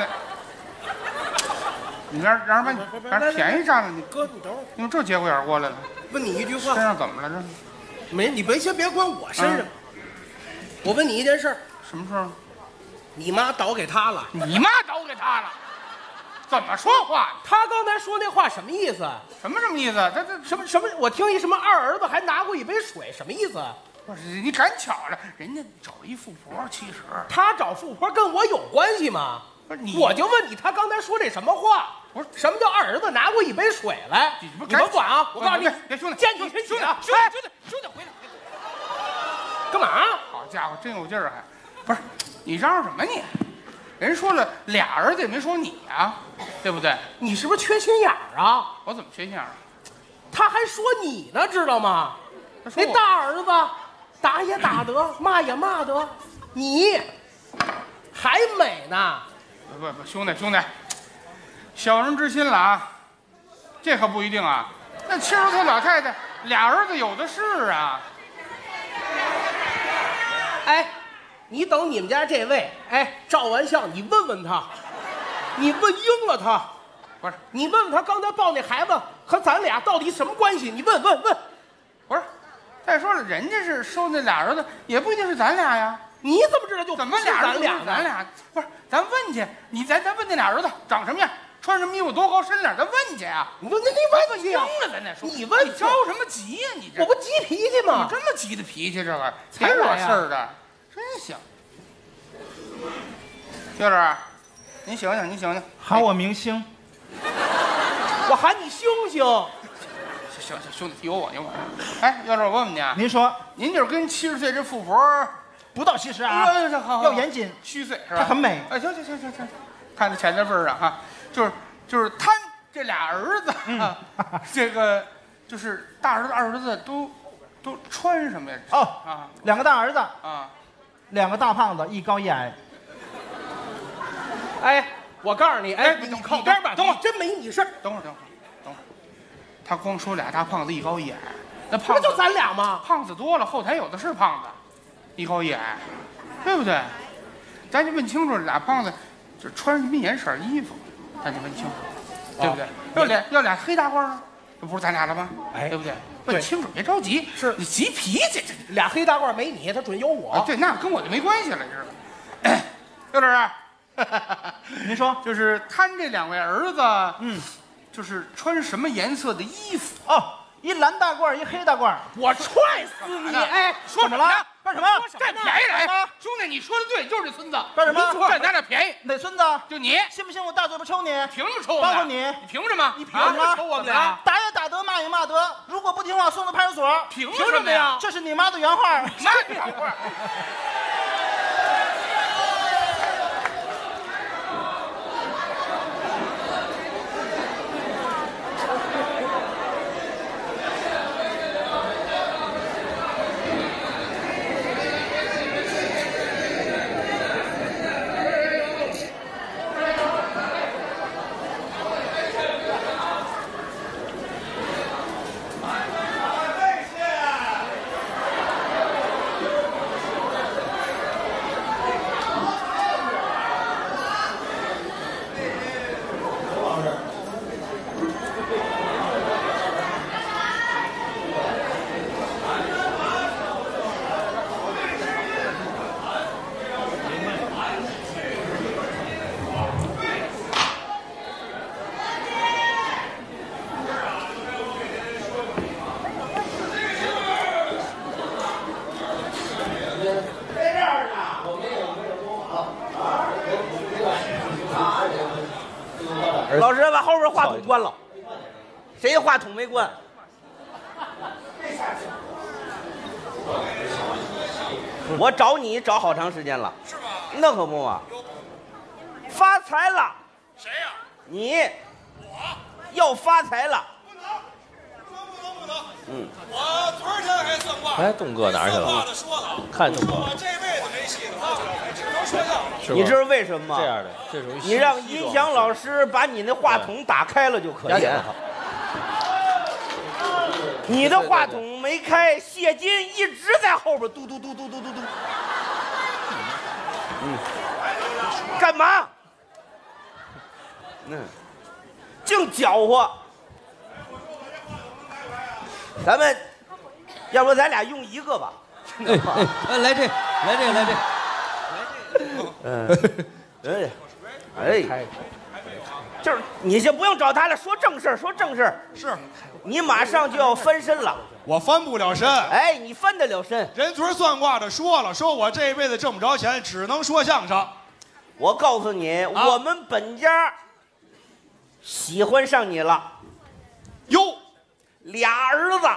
你让让人把你让人便宜占了你， 哥，你等会儿， 你用这节骨眼过来了， 问你一句身话， 上怎么了？这是没你别先别管我身上，我问你一件事儿， 什么事儿？ 你妈倒给他了， 你妈倒给他了， 怎么说话？ 他刚才说那话什么意思？ 什么什么意思？他这什么什么？我听一什么二儿子还拿过一杯水，什么意思？ 不是你赶巧了，人家找一富婆，其实他找富婆跟我有关系吗？ 不是你， 我就问你，他刚才说这什么话？ 不是什么叫二儿子拿过一杯水来？ 你不你甭管啊！我告诉你， 别兄弟， 见你是兄弟， 啊！ 兄弟，兄弟，兄弟，回来！ 干嘛？ 好家伙，真有劲儿还！不是你嚷嚷什么你？人说了俩儿子也没说你呀，对不对？ 你是不是缺心眼儿啊？ 我怎么缺心眼儿？ 他还说你呢，知道吗？那他说我大儿子打也打得，骂也骂得，你还美呢。 不不不，兄弟兄弟，小人之心了啊！这可不一定啊。那七十岁老太太俩儿子有的是啊。 哎，你等你们家这位，哎，照完相你问问他，你问晕了他， 不是你问问他刚才抱那孩子和咱俩到底什么关系？你问问问， 不是，再说了，人家是收那俩儿子，也不一定是咱俩呀。 你怎么知道就怎么不是俩人咱俩呢？ 咱俩不是，咱问去，你咱咱问那俩儿子长什么样，穿什么衣服，多高身量，咱问去啊。 你问那你问去听啊！ 了咱再说。 你问去你着什么急呀？你这我不急脾气吗？ 怎么这么急的脾气？这个才挺惹来呀事儿的，真行。幼儿，您醒醒，您醒醒。 喊我明星。 我喊你星星。 行行，兄弟，有我有我。哎，幼儿，我问问你啊， 您说您就是跟七十岁这富婆， 不到七十啊， 哎这好好要严谨， 虚岁是吧？ 她很美。 哎，行行行行行，看在钱的份儿上哈，就是就是他这俩儿子，啊，这个就是大儿子二儿子都都穿什么呀？ 哦啊两个大儿子， 啊， 两个大胖子，一高一矮。 哎，我告诉你，哎，你哎等靠边吧， 等会儿你真没你事儿。 等会儿等会儿等会儿，他光说俩大胖子一高一矮，那不胖子就咱俩吗？ 胖子多了，后台有的是胖子，一高一矮，对不对？咱就问清楚，俩胖子就穿什么颜色衣服，咱就问清楚，对不对？要俩要俩黑大褂呢，这不是咱俩了吗？ 哎对不对？ 对问清楚，别着急， 是你急脾气这俩黑大褂没你，他准有我。 啊？对，那跟我就没关系了，知道吗？刘老师， 您说就是他这两位儿子， 嗯， 就是穿什么颜色的衣服？ 哦，一蓝大褂，一黑大褂。 我踹死你！哎， 说怎么了？干什么？ 占便宜来干什么！ 兄弟，你说的对，就是这孙子。 干什么你占咱俩便宜， 哪孙子？ 就你， 信不信我大嘴巴抽你？ 凭什么抽我们俩？ 包括你你凭什么？ 你凭什么抽我们俩？ 打也打得，骂也骂得。如果不听话，送到派出所。 凭凭什么呀？ 这是你妈的原话。 妈呀！ 老师把后边话筒关了，谁的话筒没关？我找你找好长时间了， 是吧？ 那可不嘛，发财了， 谁呀？ 你我要发财了。 不能，说不能不能。 嗯， 我昨儿天还算卦。 哎，东哥哪儿去了？ 算卦的说了， 看东哥我这辈子没戏了，只能说相声。 是吧你知道为什么吗？ 这样的，这属于你让音响老师把你那话筒打开了就可以了。你的话筒没开，谢金一直在后边嘟嘟嘟嘟嘟嘟嘟。嗯，干嘛？嗯，净搅和。咱们，要不咱俩用一个吧？ 哎哎哎，来这，来这个，来这个。 嗯，哎，哎， 就是你先不用找他了，说正事儿，说正事儿。 是你马上就要翻身了， 我翻不了身。 哎，你翻得了身。 人村算卦的说了，说我这辈子挣不着钱，只能说相声。 我告诉你， 啊我们本家喜欢上你了， 哟， 俩儿子。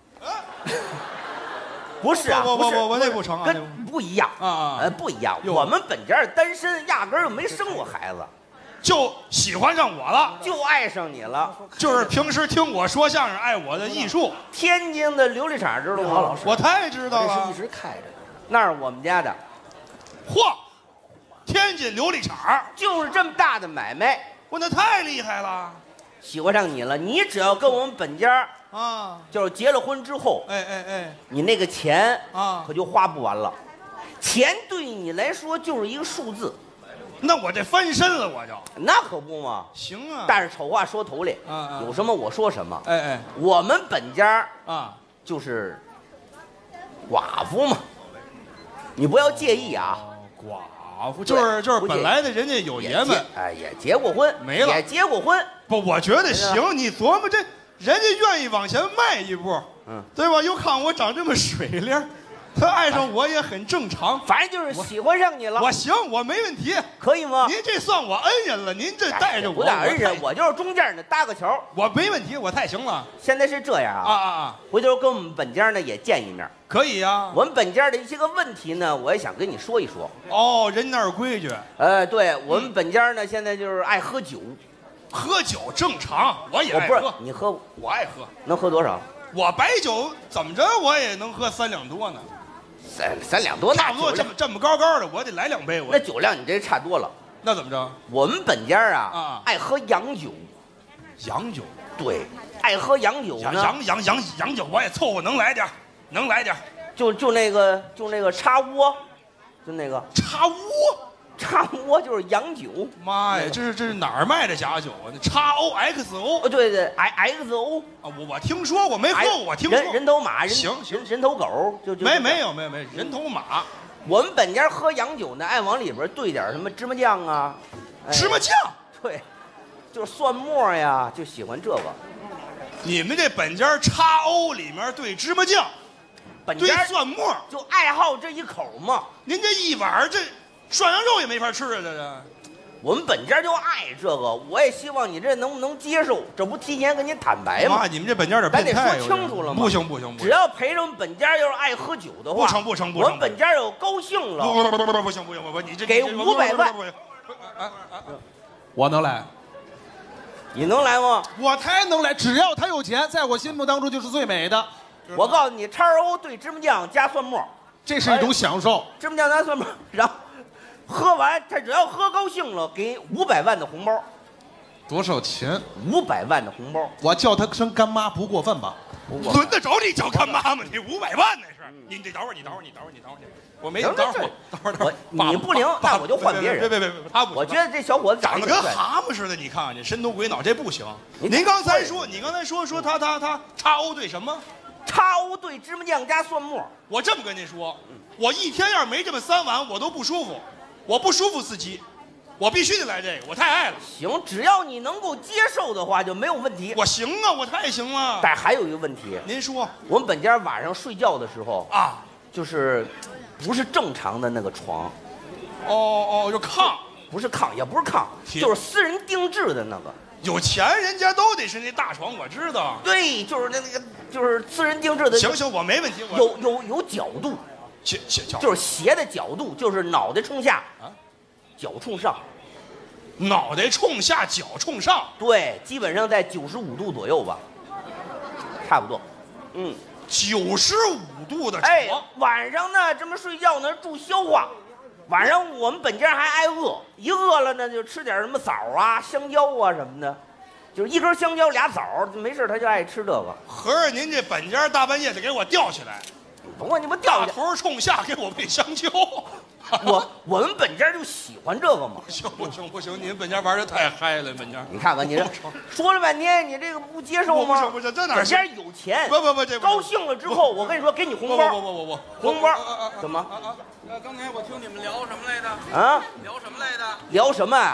不是啊，不是， 我我我我那不成啊，那跟不不一样啊啊呃，不一样。 哟我们本家是单身，压根儿就没生过孩子， 就喜欢上我了， 就爱上你了。 就是平时听我说相声，爱我的艺术， 天津的琉璃厂知道吗？老师， 我太知道了。 直开着。 那是我们家的， 嚯，天津琉璃厂， 就是这么大的买卖， 我那太厉害了喜欢上你了。你只要跟我们本家， 啊！ 就是结了婚之后， 哎哎哎你那个钱啊可就花不完了。钱对你来说就是一个数字， 那我这翻身了，我就那可不嘛。 行啊。 但是丑话说头里， 嗯嗯有什么我说什么。 哎哎我们本家啊， 就是寡妇嘛，你不要介意啊。 寡妇就是就是不介意本来的人家有也爷们结，哎，也结过婚， 没了也结过婚。 不，我觉得行。你琢磨这，人家愿意往前迈一步， 嗯， 对吧？又看我长这么水灵，他爱上我也很正常。 反正就是喜欢上你了， 我行，我没问题。 可以吗？ 您这算我恩人了，您这带着我， 不但恩人， 我我就是中间的搭个桥。 我没问题，我太行了。 现在是这样啊啊， 啊啊！ 回头跟我们本家呢也见一面。 可以呀。 我们本家的一些个问题呢，我也想跟你说一说。 哦，人那儿规矩， 呃，对我们本家呢，现在就是爱喝酒。 喝酒正常，我也我不是爱喝， 你喝我爱喝。 能喝多少？ 我白酒怎么着，我也能喝三两多呢， 三三两多， 差不多那酒量这么这么高高的，我得来两杯。我那酒量你这差多了。 那怎么着？ 我们本家啊， 啊爱喝洋酒， 洋酒， 对，爱喝洋酒洋呢， 洋洋洋洋酒，我也凑合，能来点儿，能来点儿。 就就那个就那个叉窝，就那个叉窝， 叉窝就是洋酒。 妈呀，这是这是哪儿卖的假酒啊？那叉 O X O 哦，对对，X X O， 啊，我我听说过，没喝过，我听说人人头马，人行行人人头狗，就就没没有没有没有人头马， 我们本家喝洋酒呢，爱往里边兑点什么芝麻酱啊，哎芝麻酱。 对，就是蒜末呀，就喜欢这个。 你们这本家叉 O 里面兑芝麻酱，兑本家蒜末， 就爱好这一口嘛。 您这一碗儿这涮羊肉也没法吃啊，这是。 我们本家就爱这个，我也希望你这能不能接受，这不提前跟你坦白吗妈，？你们这本家有点咱得变态， 说清楚了嘛不行不行不行， 只要陪着我们本家要是爱喝酒的话， 不成不成不成我们本家有高兴不了， 不不不不不行不行不行，你这给你这五百万不不不不不啊啊啊！ 我能来， 你能来吗？ 我才能来。只要他有钱，在我心目当中就是最美的， 我告诉你，叉 O 兑芝麻酱加蒜末， 这是一种享受。 芝麻酱加蒜末，然后喝完他只要喝高兴了，给五百万的红包， 多少钱？ 五百万的红包， 我叫他声干妈不过分吧？ 不过轮得着你叫干妈吗？你五百万那是，你你等会儿，你等会儿，你等会儿，你等会儿，我没行这等会儿，等会儿，等会儿， 我你不灵爸那我就换别人别别别别别，他不行， 我觉得这小伙子长得跟挺帅的蛤蟆似的，你看看这神头鬼脑，这不行。 你您刚才说，你刚才说说他他他叉 O 对什么？ 叉 O 兑芝麻酱加蒜末， 我这么跟您说，我一天要是没这么三碗，我都不舒服，我不舒服司机，我必须得来这个，我太爱了。 行，只要你能够接受的话就没有问题。 我行啊，我太行了。 但还有一个问题， 您说我们本家晚上睡觉的时候， 啊？ 就是不是正常的那个床， 哦哦，就炕， 不是炕，也不是炕， 铁就是私人定制的那个。 有钱人家都得是那大床，我知道。 对，就是那那个，就是私人定制的。 行行，我没问题。我有有有角度， 切切脚， 就是斜的角度，就是脑袋冲下， 啊， 脚冲上。 脑袋冲下，脚冲上， 对，基本上在九十五度左右吧，差不多。嗯， 九十五度的哎床，， 晚上呢这么睡觉呢助消化，晚上我们本家还挨饿，一饿了呢就吃点什么枣啊、香蕉啊什么的，就是一根香蕉俩枣，没事他就爱吃这个。 合着您这本家大半夜的给我吊起来， 甭管你不掉大下去， 头冲下给我喂香蕉。 我我们本家就喜欢这个嘛。 不行不行不行，您本家玩的太嗨了，本家。 你看看你这说了半天，你这个不接受不吗？ 行不行，这哪本家行？ 有钱， 不不不，这不行高兴了之后，我跟你说，给你红不包， 不不不不， 红包啊啊啊怎么啊啊！ 呃，刚才我听你们聊什么来着？ 啊？ 聊什么来着？ 聊什么啊？ 啊，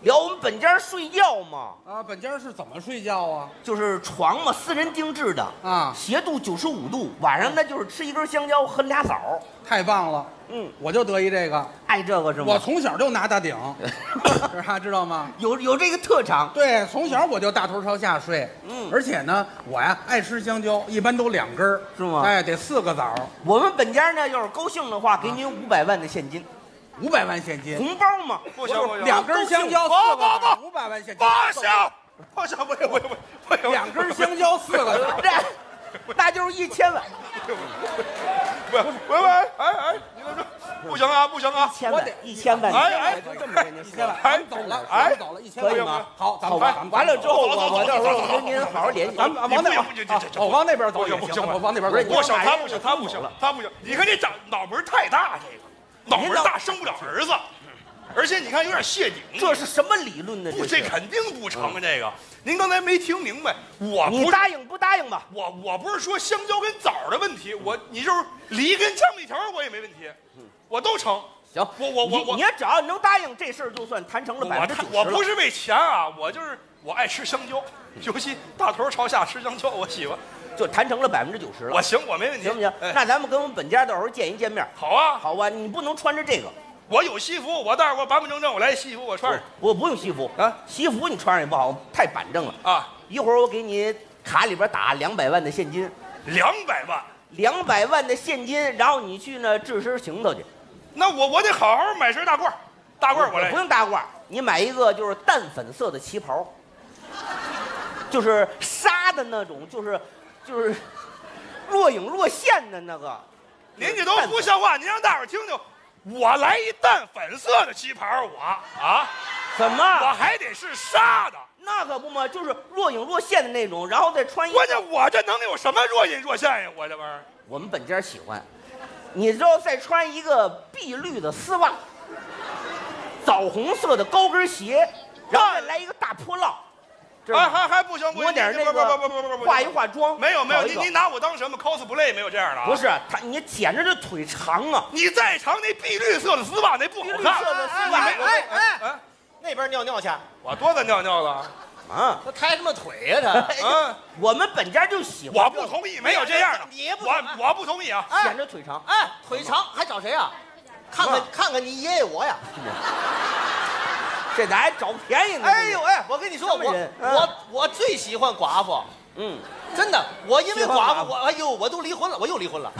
聊我们本家睡觉嘛， 啊，本家是怎么睡觉啊？ 就是床嘛，私人定制的啊， 斜度九十五度，晚上呢就是吃一根香蕉喝俩枣。 太棒了， 嗯， 我就得意这个， 爱这个是吗？ 我从小就拿大顶，是吧？知道吗？ 有有这个特长。 对，从小我就大头朝下睡， 嗯， 而且呢，我呀爱吃香蕉，一般都两根儿， 是吗？ 哎，得四个枣。 我们本家呢，要是高兴的话，给您五百万的现金。 五百万现金， 红包嘛， 不行不行， 两根香蕉，四个枣，五百万现金， 不行，不行，不行，不行，不行， 两根香蕉，四个枣， 这那就是一千万。 不是，喂喂，哎哎，你等着，不行啊，不行啊， 一千万，一千万， 哎哎， 就这么跟您说了， 咱们走了，咱们走了，一千万吗？好，咱们完完了之后，我我到时候我跟您好好联系。 咱们往那边，我往那边走也行，我往那边走。 不行，他不行，他不行，他不行。你看这长脑门太大，这个脑门大生不了儿子，而且你看有点谢顶。 这是什么理论呢？ 不，这肯定不成啊！这个您刚才没听明白，我你答应不答应吧？ 我我不是说香蕉跟枣的问题，我你就是梨跟酱米条我也没问题，我都成。 行， 我我我我， 你只要能答应这事儿，就算谈成了百分之九十。 我不是为钱啊，我就是我爱吃香蕉，尤其大头朝下吃香蕉，我喜欢。 就谈成了百分之九十了。 我行，我没问题， 行不行？那咱们跟我们本家到时候见一见面。 好啊， 好吧，你不能穿着这个。 我有西服，我待会儿我板板正正，我来西服我穿上。 我不用西服啊，西服你穿上也不好，太板正了啊。 一会儿我给你卡里边打两百万的现金。 两百万， 两百万的现金，然后你去呢制身行头去。 那我我得好好买身大褂，大褂我来。 不用大褂，你买一个就是淡粉色的旗袍，就是纱的那种，就是就是若隐若现的那个。 您这都不像话，您让大伙听听。我来一淡粉色的旗袍，我啊， 怎么？ 我还得是纱的。 那可不嘛，就是若隐若现的那种，然后再穿一。 关键我这能有什么若隐若现呀？我这玩意儿。 我们本家喜欢，你知道再穿一个碧绿的丝袜，枣红色的高跟鞋，然后再来一个大波浪。 还还还不行， 抹点那个， 不不不不不， 化一化妆。 没有没有，你你拿我当什么 cosplay？ 没有这样的啊。 不是他，你显着这腿长啊。 你再长那碧绿色的丝袜那不好看。 碧绿色的丝袜， 哎哎哎，那边尿尿去。 我多大尿尿了？ 啊， 他抬什么腿呀他？ 嗯，我们本家就喜欢。 我不同意，没有这样的。 你也不我我不同意啊。 显着腿长。 哎，腿长还找谁呀？看看看看你爷爷我呀。 这哪还找便宜呢？ 哎呦哎，我跟你说，我我我最喜欢寡妇。 嗯， 真的，我因为寡妇，我哎呦，我都离婚了，我又离婚了。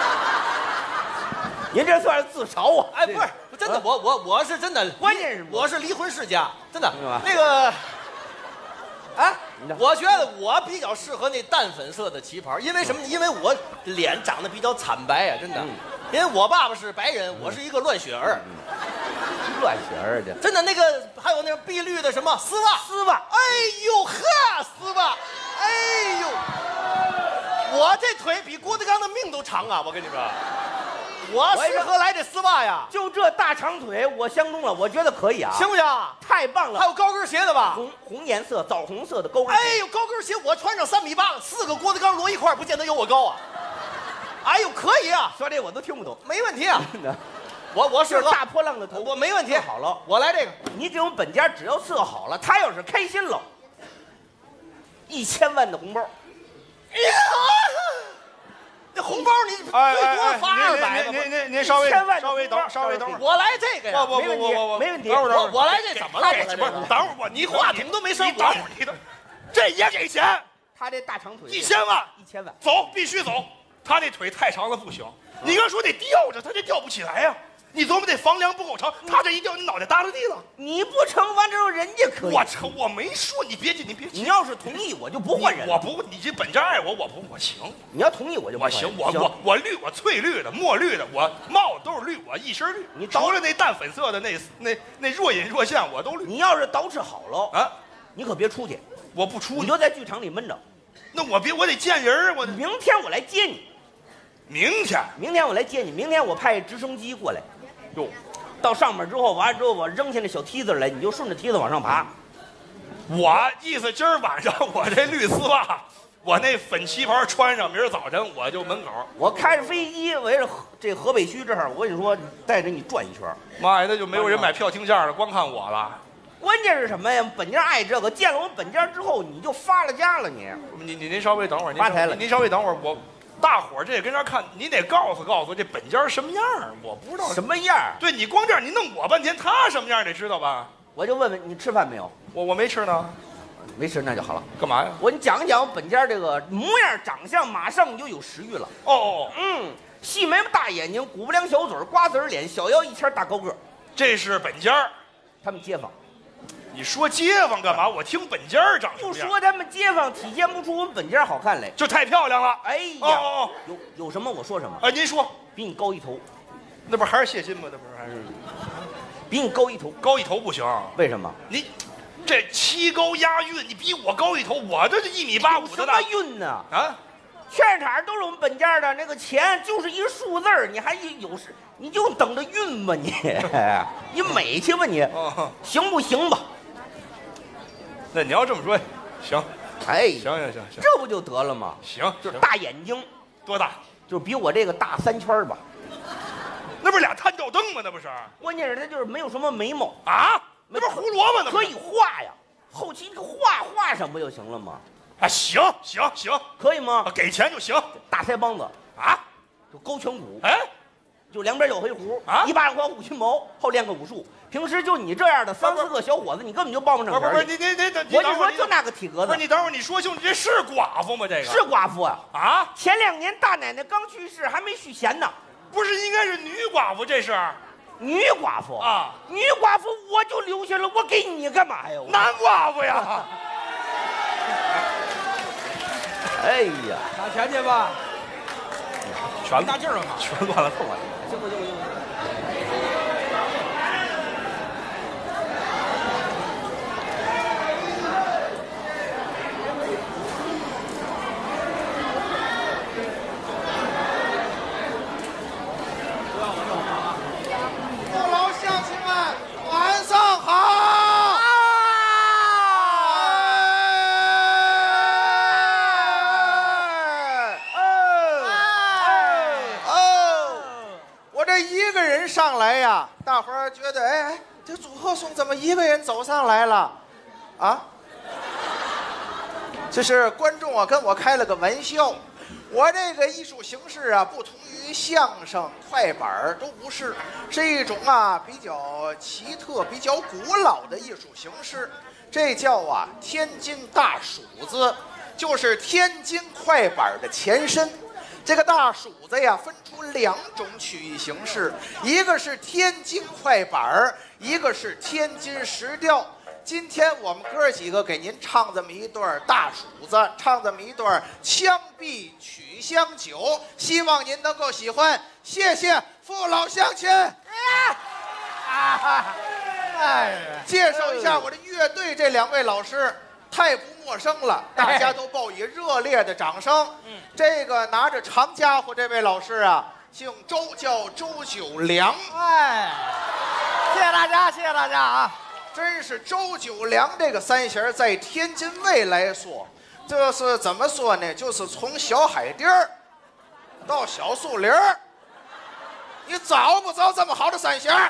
您这算是自嘲啊？ 哎，不是，真的，我我我是真的， 关键是我是离婚世家，真的。那个，哎，我觉得我比较适合那淡粉色的旗袍，因为什么？因为我脸长得比较惨白呀，真的。因为我爸爸是白人，我是一个乱血儿。 乱血儿的， 真的那个还有那个碧绿的什么丝袜， 丝袜， 哎呦呵，丝袜，哎呦，我这腿比郭德纲的命都长啊！我跟你说，我适合来这丝袜呀。 就这大长腿，我相中了，我觉得可以啊， 行不行？ 太棒了！ 还有高跟鞋的吧？ 红红颜色、枣红色的高跟鞋。 哎呦，高跟鞋我穿上三米八，四个郭德纲摞一块，不见得有我高啊。哎呦，可以啊， 说这我都听不懂， 没问题啊。我我适合大波浪的头， 我没问题。 好了， 我来这个。 你给我们本家只要伺候好了，他要是开心了，一千万的红包。 呀，那红包你最多发二百吧？ 您您您稍微稍微等稍微等会儿， 我来这个呀， 不不不不不， 没问题。 等会儿我我来这怎么了？ 不是，等会儿我你话筒都没声， 你等会儿你等，这也给钱？ 他这大长腿一千万， 一千万， 走，必须走。他那腿太长了不行，你刚说得吊着，他这吊不起来呀。你琢磨这房梁不够长，他这一掉，你脑袋耷拉地了。 你不成，完之后人家可以。 我成，我没说，你别急，你别急。 你要是同意，我就不换人。 我不，你这本家爱我，我不，我行。 你要同意，我就不我行，我我我绿，我翠绿的，墨绿的，我帽子都是绿，我一身绿。 你除了那淡粉色的那那那若隐若现，我都绿。 你要是捯饬好了啊， 你可别出去， 我不出去， 你就在剧场里闷着。 那我别，我得见人啊，我得。 明天我来接你。 明天， 明天我来接你。明天我派直升机过来。哟。到上面之后，完了之后我扔下那小梯子来，你就顺着梯子往上爬。 我意思今儿晚上我这绿丝袜，我那粉旗袍穿上，明儿早晨我就门口。 我开着飞机围着这河北区这儿，我跟你说，带着你转一圈。 妈呀，那就没有人买票听相声了，光看我了。 关键是什么呀？本家爱这个，见了我本家之后，你就发了家了你。 您您您稍微等会儿，您发财了。 您稍微等会儿，我大伙儿这也跟这儿看，您得告诉告诉这本家什么样儿，我不知道什么样儿。 对你光这样，你弄我半天，他什么样儿得知道吧？ 我就问问你吃饭没有？ 我我没吃呢。 没吃那就好了。 干嘛呀？ 我给你讲讲本家这个模样长相，马上你就有食欲了。 哦哦， 嗯，细眉毛大眼睛，鼓不良小嘴儿，瓜子儿脸，小腰一圈大高个儿。 这是本家， 他们街坊。 你说街坊干嘛？我听本家长什么样？ 不说他们街坊，体现不出我们本家好看来， 就太漂亮了。 哎呀， 哦哦哦， 有有什么我说什么。 哎，您说， 比你高一头， 那不还是谢金吗？那不是还是比你高一头， 高一头不行。 为什么？ 你这七高押韵，你比我高一头，我这就一米八五的大。 什么韵呢？ 啊， 劝场都是我们本家的，那个钱就是一数字儿，你还有事，你就等着运吧你，你美去吧你， 哦， 行不行吧？ 那你要这么说，行， 哎， 行行行行， 这不就得了吗？ 行， 就是大眼睛， 多大？ 就是比我这个大三圈吧。 那不是俩探照灯吗？那不是关键是他就是没有什么眉毛啊，那不是胡萝卜呢？ 可以画呀，后期画画上不就行了吗？ 啊，行行行， 可以吗？ 给钱就行。 大腮帮子啊， 就高颧骨， 哎， 就两边有黑胡啊， 一巴掌刮五群毛，后练个武术。平时就你这样的三四个小伙子，你根本就抱不上人。 不是不是，你你你等， 我就说就那个体格子。 不是你等会儿，你说清楚，这是寡妇吗？这个是寡妇啊！ 啊， 前两年大奶奶刚去世，还没续弦呢。 不是应该是女寡妇？这是女寡妇啊， 女寡妇我就留下了，我给你干嘛呀？ 男寡妇呀！ 哎呀， 拿钱去吧， 全大劲儿啊！ 全乱了套了。 行不行不行？ 父老乡亲们，晚上好！我这一个人上来呀，大伙儿觉得，哎哎，这祝贺松怎么一个人走上来了？啊？这是观众啊跟我开了个玩笑，我这个艺术形式啊，不同于相声、快板儿都不是，是一种啊比较奇特、比较古老的艺术形式，这叫啊天津大鼠子，就是天津快板的前身。这个大鼠子呀，分出两种曲艺形式，一个是天津快板儿，一个是天津石调。今天我们哥几个给您唱这么一段大鼠子，唱这么一段枪毙曲香酒，希望您能够喜欢。谢谢父老乡亲。哎，介绍一下我的乐队，这两位老师太不陌生了，大家都报以热烈的掌声。嗯，这个拿着长家伙这位老师啊，姓周，叫周九良。哎，谢谢大家，谢谢大家啊！真是周九良这个三弦，在天津卫来说，这是怎么说呢？就是从小海淀儿到小树林儿，你找不着这么好的三弦，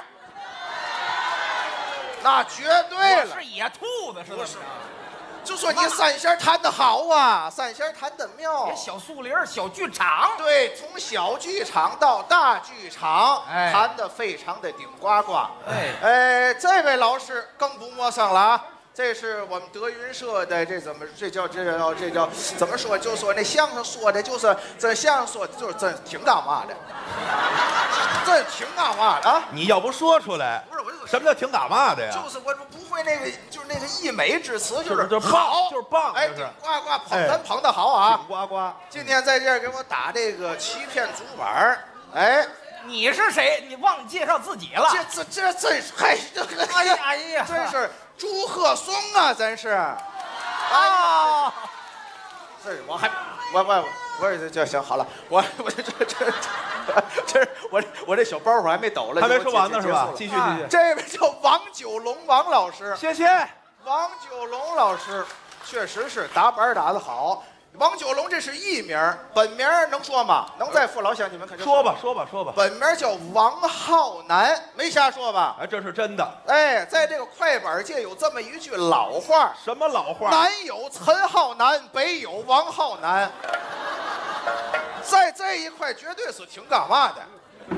那绝对了。 是野兔子是不是？ 就说你三弦弹得好啊，三弦弹得妙。 小树林小剧场， 对，从小剧场到大剧场， 哎， 弹得非常的顶呱呱。 哎， 哎，这位老师更不陌生了啊。这是我们德云社的，这怎么这叫这叫这叫怎么说？就说那相声说的，就是这相声说的就是真挺干嘛的，这挺干嘛的啊！ 你要不说出来， 不是我就什么叫挺干嘛的呀？ 就是我不会那个，就是那个溢美之词，就是就是好， 就是棒， 哎， 就是呱呱捧哏捧的好啊， 顶呱呱。 今天在这儿给我打这个欺骗竹板儿，哎。 你是谁？你忘介绍自己了？ 这这这真是，嗨，这个， 哎呀哎呀， 真是祝贺松啊，真是。 啊， 这我还我我我这这行好了，我我这这这这我我这小包袱还没抖了， 还没说完呢是吧？继续继续。 这位叫王九龙王老师， 谢谢。 王九龙老师确实是打板打得好。 王九龙这是艺名，本名能说吗？能在父老乡，你们肯定说吧，说吧，说吧。 本名叫王浩南，没瞎说吧？ 哎，这是真的。 哎，在这个快板界有这么一句老话， 什么老话？ 南有陈浩南，北有王浩南，在这一块绝对是挺干嘛的。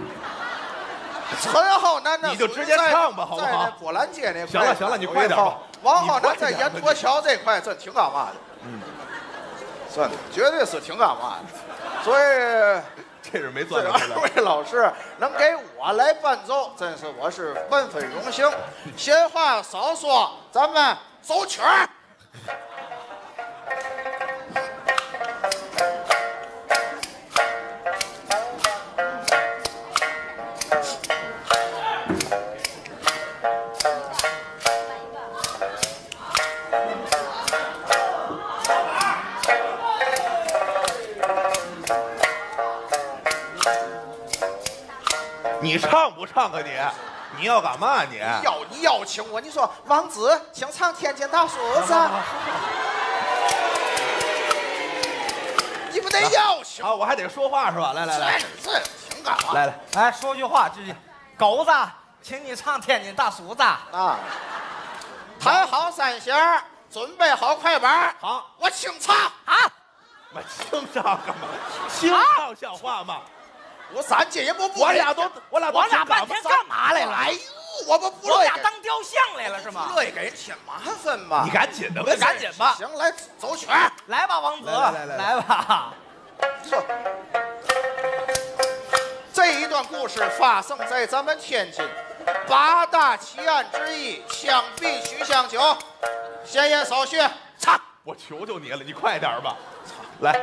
陈浩南呢？ 你就直接唱吧，好不好？ 在那波兰街那块。 行了行了，你快点吧。 王浩南在盐沱桥这块真挺干嘛的。嗯。真的，绝对是挺干嘛的，所以这是没赚这二位老师能给我来伴奏，真是我是万分荣幸。闲话少说，咱们走曲儿。 你唱不唱啊你？你要干嘛你？ 要你邀请我，你说王子请唱《天津大树子》，你不得邀请啊？我还得说话是吧？来来来， 这挺干嘛？ 来来， 哎，说句话，这狗子，请你唱《天津大树子》 啊！弹好三弦，准备好快板， 好， 我清唱啊！ 我清唱干嘛？清唱像话吗？ 我咱这也不不， 我俩都我俩我俩半天干嘛来了？ 哎呦，我们不我俩当雕像来了是吗？ 不乐意给人添麻烦嘛。 你赶紧的吧， 赶紧吧。 行，来走曲， 来吧，王子， 来来来来吧。 这这一段故事发生在咱们天津八大奇案之一枪毙许香酒。闲言少叙，唱。 我求求你了，你快点吧。来。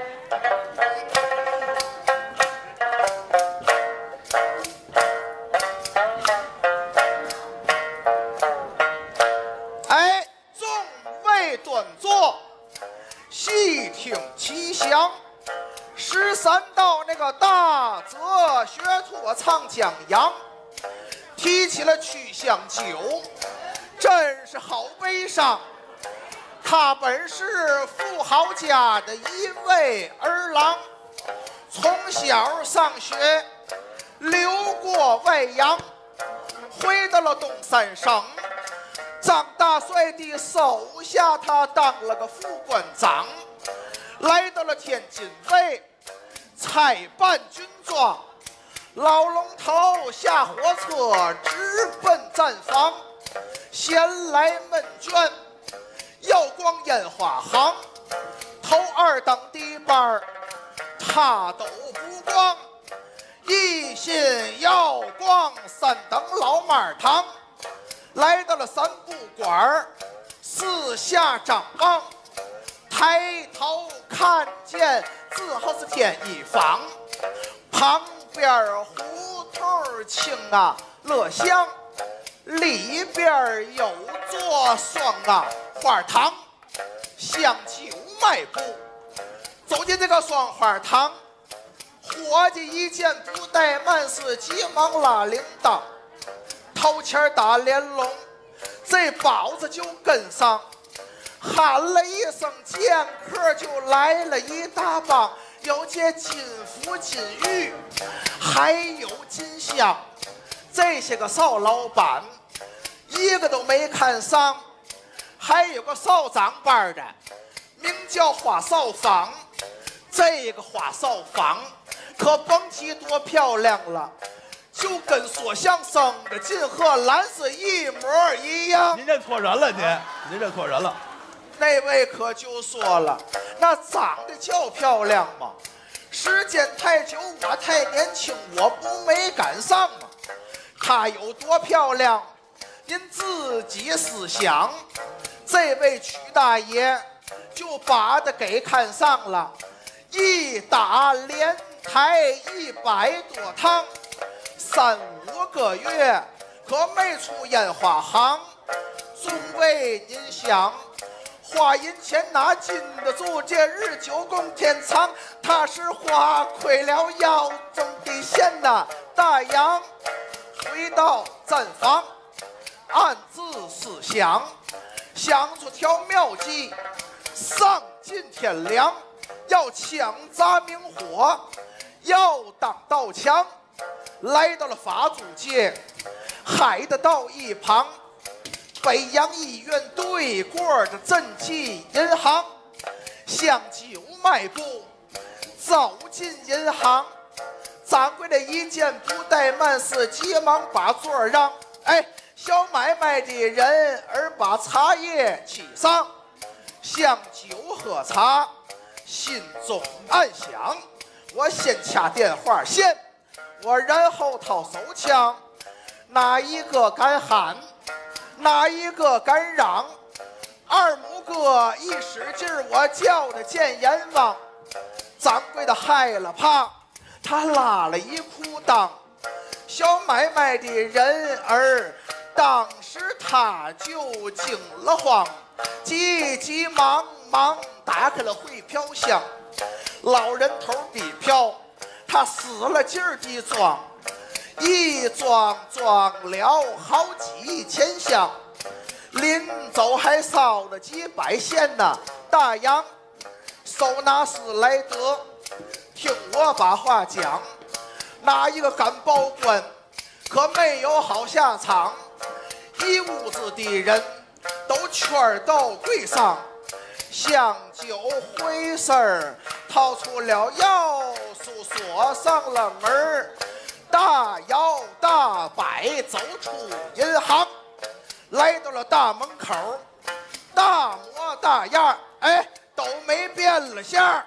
哎，众位端坐，细听其详。十三道那个大泽学托唱江洋，提起了曲香酒，真是好悲伤。他本是富豪家的一位儿郎，从小上学，流过外洋，回到了东三省。张大帅的手下，他当了个副官长，来到了天津卫，采办军装，老龙头下火车，直奔毡房，闲来闷倦，要逛烟花行，头二等的班儿，他都不逛，一心要逛三等老马堂。来到了三不管，四下张望，抬头看见字号是天一坊，旁边胡同清啊乐巷，里边有座双啊花堂，向九迈步，走进这个双花堂，伙计一见不怠慢，是急忙拉铃铛。头前打连笼，这包子就跟上，喊了一声剑客，就来了一大帮，有这金福、金玉，还有金香。这些个少老板一个都没看上，还有个少长班的，名叫花少坊。这个花少坊可甭提多漂亮了，就跟说相声的金鹤兰是一模一样。 您认错人了，您您认错人了。 那位可就说了，那长得较漂亮吗？时间太久，我太年轻，我不没赶上嘛。她有多漂亮，您自己思想。这位曲大爷就把他给看上了，一打连抬一百多趟。三五个月可没出烟花行，众位您想，花银钱哪禁得住？这日久供天长，他是花亏了腰中的线呐。大洋回到毡房，暗自思想，想出条妙计，上尽天良。 要抢砸明火，要当道强。来到了法租界，海的道一旁，北洋医院对过的镇记银行，向九迈步走进银行。掌柜的一见不怠慢，是急忙把座让。哎，小买卖的人儿把茶叶沏上，向酒喝茶，心中暗想：我先掐电话线，我然后掏手枪，哪一个敢喊，哪一个敢嚷？二拇哥一使劲，我叫的见阎王。掌柜的害了怕，他拉了一裤裆。小买卖的人儿当时他就惊了慌，急急忙忙打开了汇票箱，老人头的票他使了劲儿地装，一装装了好几千箱，临走还少了几百线呐。大洋手拿史莱德，听我把话讲，哪一个敢报官，可没有好下场。一屋子的人都圈到柜上，向酒回身儿，掏出了钥匙，锁上了门儿，大摇大摆走出银行，来到了大门口，大模大样，哎，都没变了相。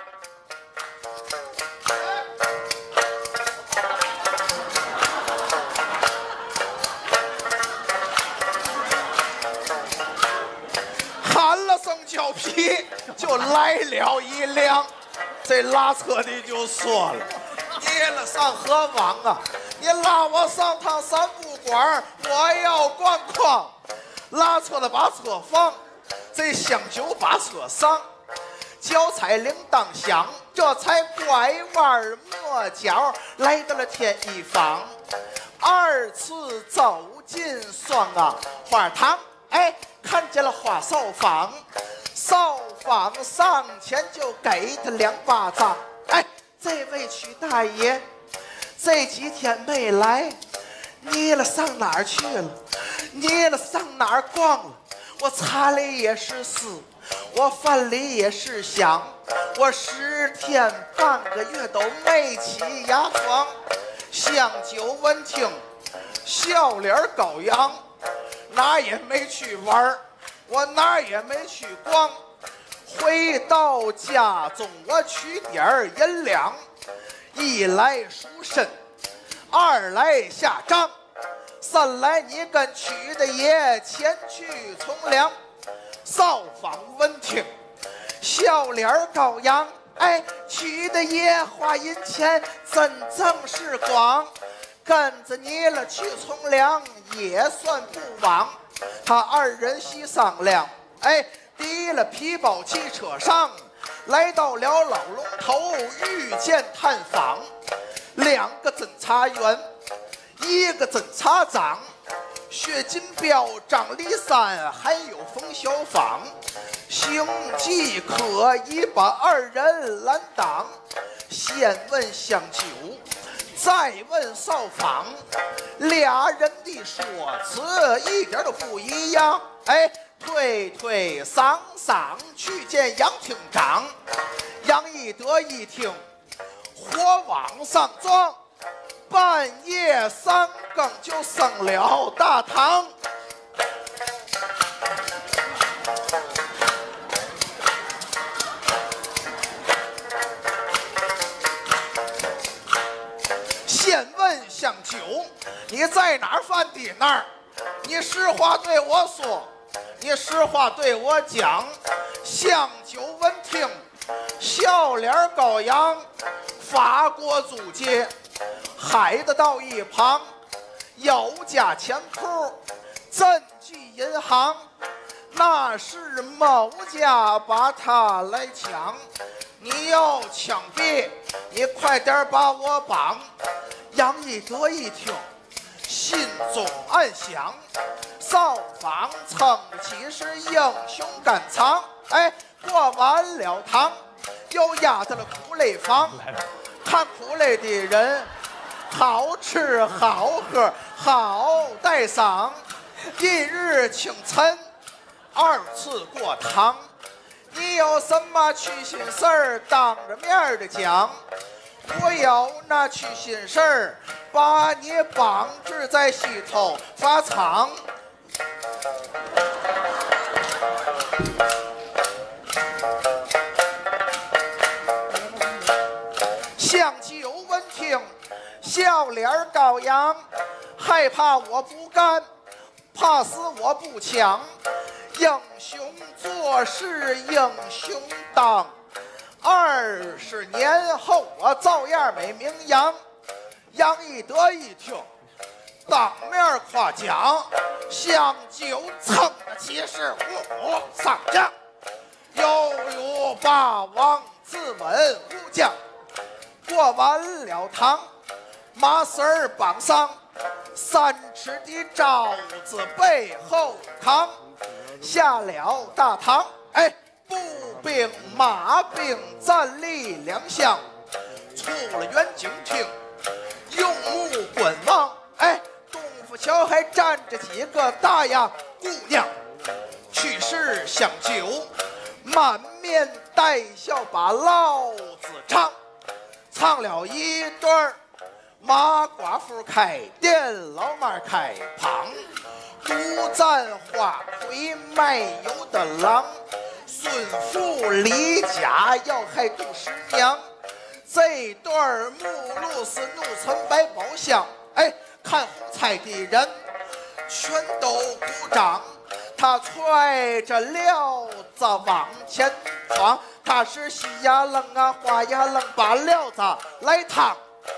喊了声叫皮，就来了一辆。这拉车的就说了：“你了上河网啊，你拉我上趟三不管，我要逛逛。”拉车的把车放，这香酒把车上，脚踩铃铛响，这才拐弯抹角来到了天一坊。二次走进双啊花堂，哎，看见了花少坊，少坊上前就给他两巴掌。哎，这位曲大爷，这几天没来，你了上哪儿去了？你了上哪儿逛了？我茶里也是丝，我饭里也是香，我十天半个月都没起牙床。香酒闻听，笑脸高扬，哪儿也没去玩，我哪儿也没去逛。回到家中，我取点银两，一来赎身，二来下账，三来你跟曲大爷前去从良。少坊闻听，笑脸高扬，哎，曲大爷花银钱真正是广，跟着你了去从良也算不枉。他二人细商量，哎，提了皮包汽车上，来到了老龙头，遇见探访两个侦查员，一个侦查长薛金彪、张立山，还有冯小芳，行迹可以把二人拦挡。先问香酒，再问少坊，俩人的说辞一点都不一样。哎，退退丧丧去见杨厅长。杨一德一听，火往上撞，半夜三更就升了大堂。先问香酒，你在哪儿犯的那儿？你实话对我说，你实话对我讲。香酒闻听，笑脸高扬，法国租界海的道一旁有家钱铺，镇记银行，那是某家把他来抢。你要枪毙，你快点把我绑。杨一德一听，心中暗想，少坊撑起是英雄肝肠。哎，过完了堂， 又压在了苦累坊。看苦累的人，好吃好喝好带嗓，一日清晨，二次过堂。你有什么去心事儿，当着面儿的讲。我有那去心事儿，把你绑置在西头法场。想酒闻听，笑脸高扬，害怕我不干，怕死我不抢。英雄做事英雄当，二十年后我照样没名扬。杨一德一听，当面夸奖，香酒蹭的气势五虎上将，犹如霸王自刎武将。过完了堂，马丝儿绑上，三尺的罩子背后扛。下了大堂，哎，步兵马兵站立两厢，出了远景厅，用目观望，哎，东府桥还站着几个大呀姑娘，去世相酒，满面带笑把老子唱，唱了一段马寡妇开店，老妈开旁。独占花魁卖油的郎，孙妇离家要害杜十娘。这段目录是怒沉百宝箱，哎，看红彩的人全都鼓掌。他揣着料子往前闯，他是喜呀愣啊花呀愣，把料子来烫。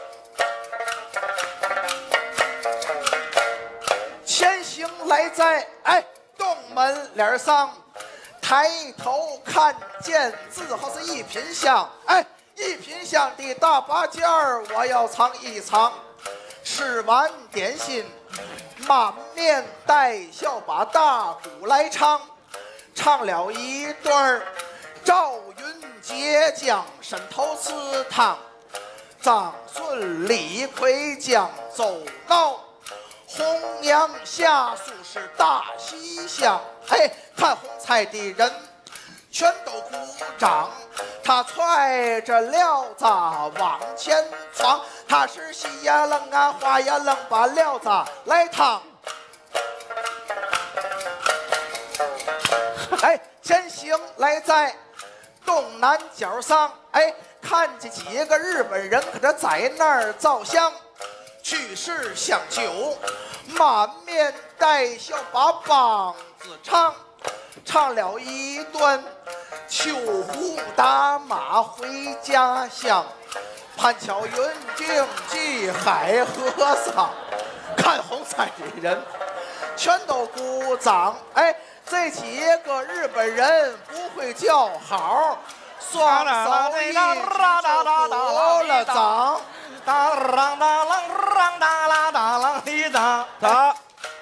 前行来在哎东门脸上，抬头看见字号是一品香，哎，一品香的大八件儿我要尝一尝。吃完点心，满面带笑把大鼓来唱，唱了一段赵云结将伸头刺汤，张顺李逵将走闹。红娘下属是大西厢，嘿，看红彩的人全都鼓掌。他揣着料子往前闯，他是喜呀愣啊花呀愣，把料子来烫。哎，前行来在东南角上，哎，看见几个日本人可这在那儿照相。去世相酒，满面带笑把梆子唱，唱了一段秋胡打马回家乡，潘巧云竞技海和尚，看红彩的人全都鼓掌。哎，这几个日本人不会叫好，双手一举就鼓了掌。 哒啷哒啷啷哒啦哒啷滴哒哒。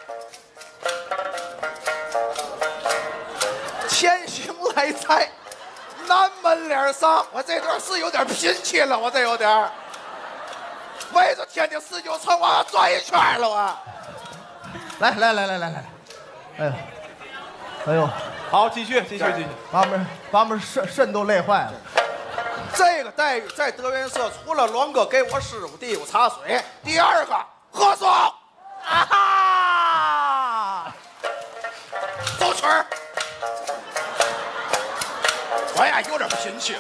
前行来在南门脸上，我这段是有点贫气了，我这有点围着天津十九城我转一圈了我。 来来来来来来，哎呦，哎呦， 好，继续继续继续， 把我们把我们肾肾都累坏了。 这个待遇在德云社，除了栾哥给我师傅递过茶水，第二个喝爽啊哈！走曲儿，我呀有点贫气。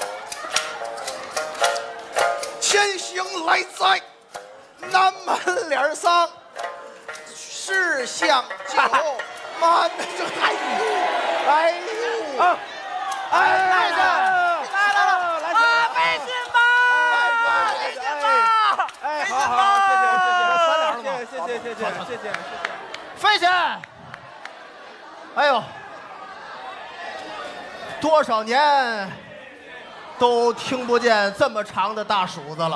前行来在南门脸上，是香酒满这哎呦哎呦啊哎来着。 好好，谢谢谢谢，谢谢谢谢谢谢谢谢，飞仙，哎呦，多少年都听不见这么长的大数子了。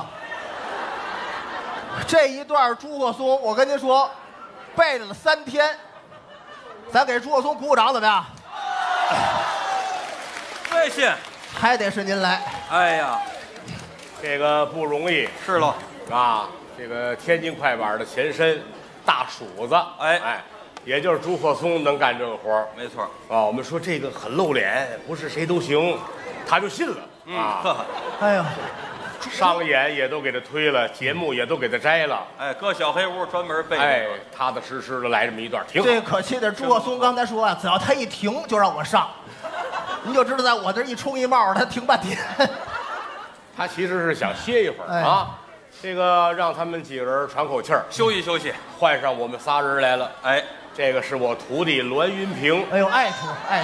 这一段诸葛松，我跟您说，背了三天，咱给诸葛松鼓鼓掌怎么样？ 飞仙， 还得是您来。 哎呀， 这个不容易， 是喽啊！这个天津快板的前身，大鼠子，哎哎，也就是朱鹤松能干这个活儿， 没错啊。我们说这个很露脸，不是谁都行，他就信了啊。 嗯、 哎呀， 商演也都给他推了，节目也都给他摘了。 哎，搁小黑屋专门背。 哎，踏踏实实的来这么一段，挺好。 这可气的朱鹤松刚才说啊，只要他一停就让我上，您就知道在我这一冲一冒，他停半天。 他其实是想歇一会儿、 哎、 啊，这个让他们几个人喘口气儿， 休息休息， 换上我们仨人来了。 哎， 这个是我徒弟栾云平。 哎呦，爱徒爱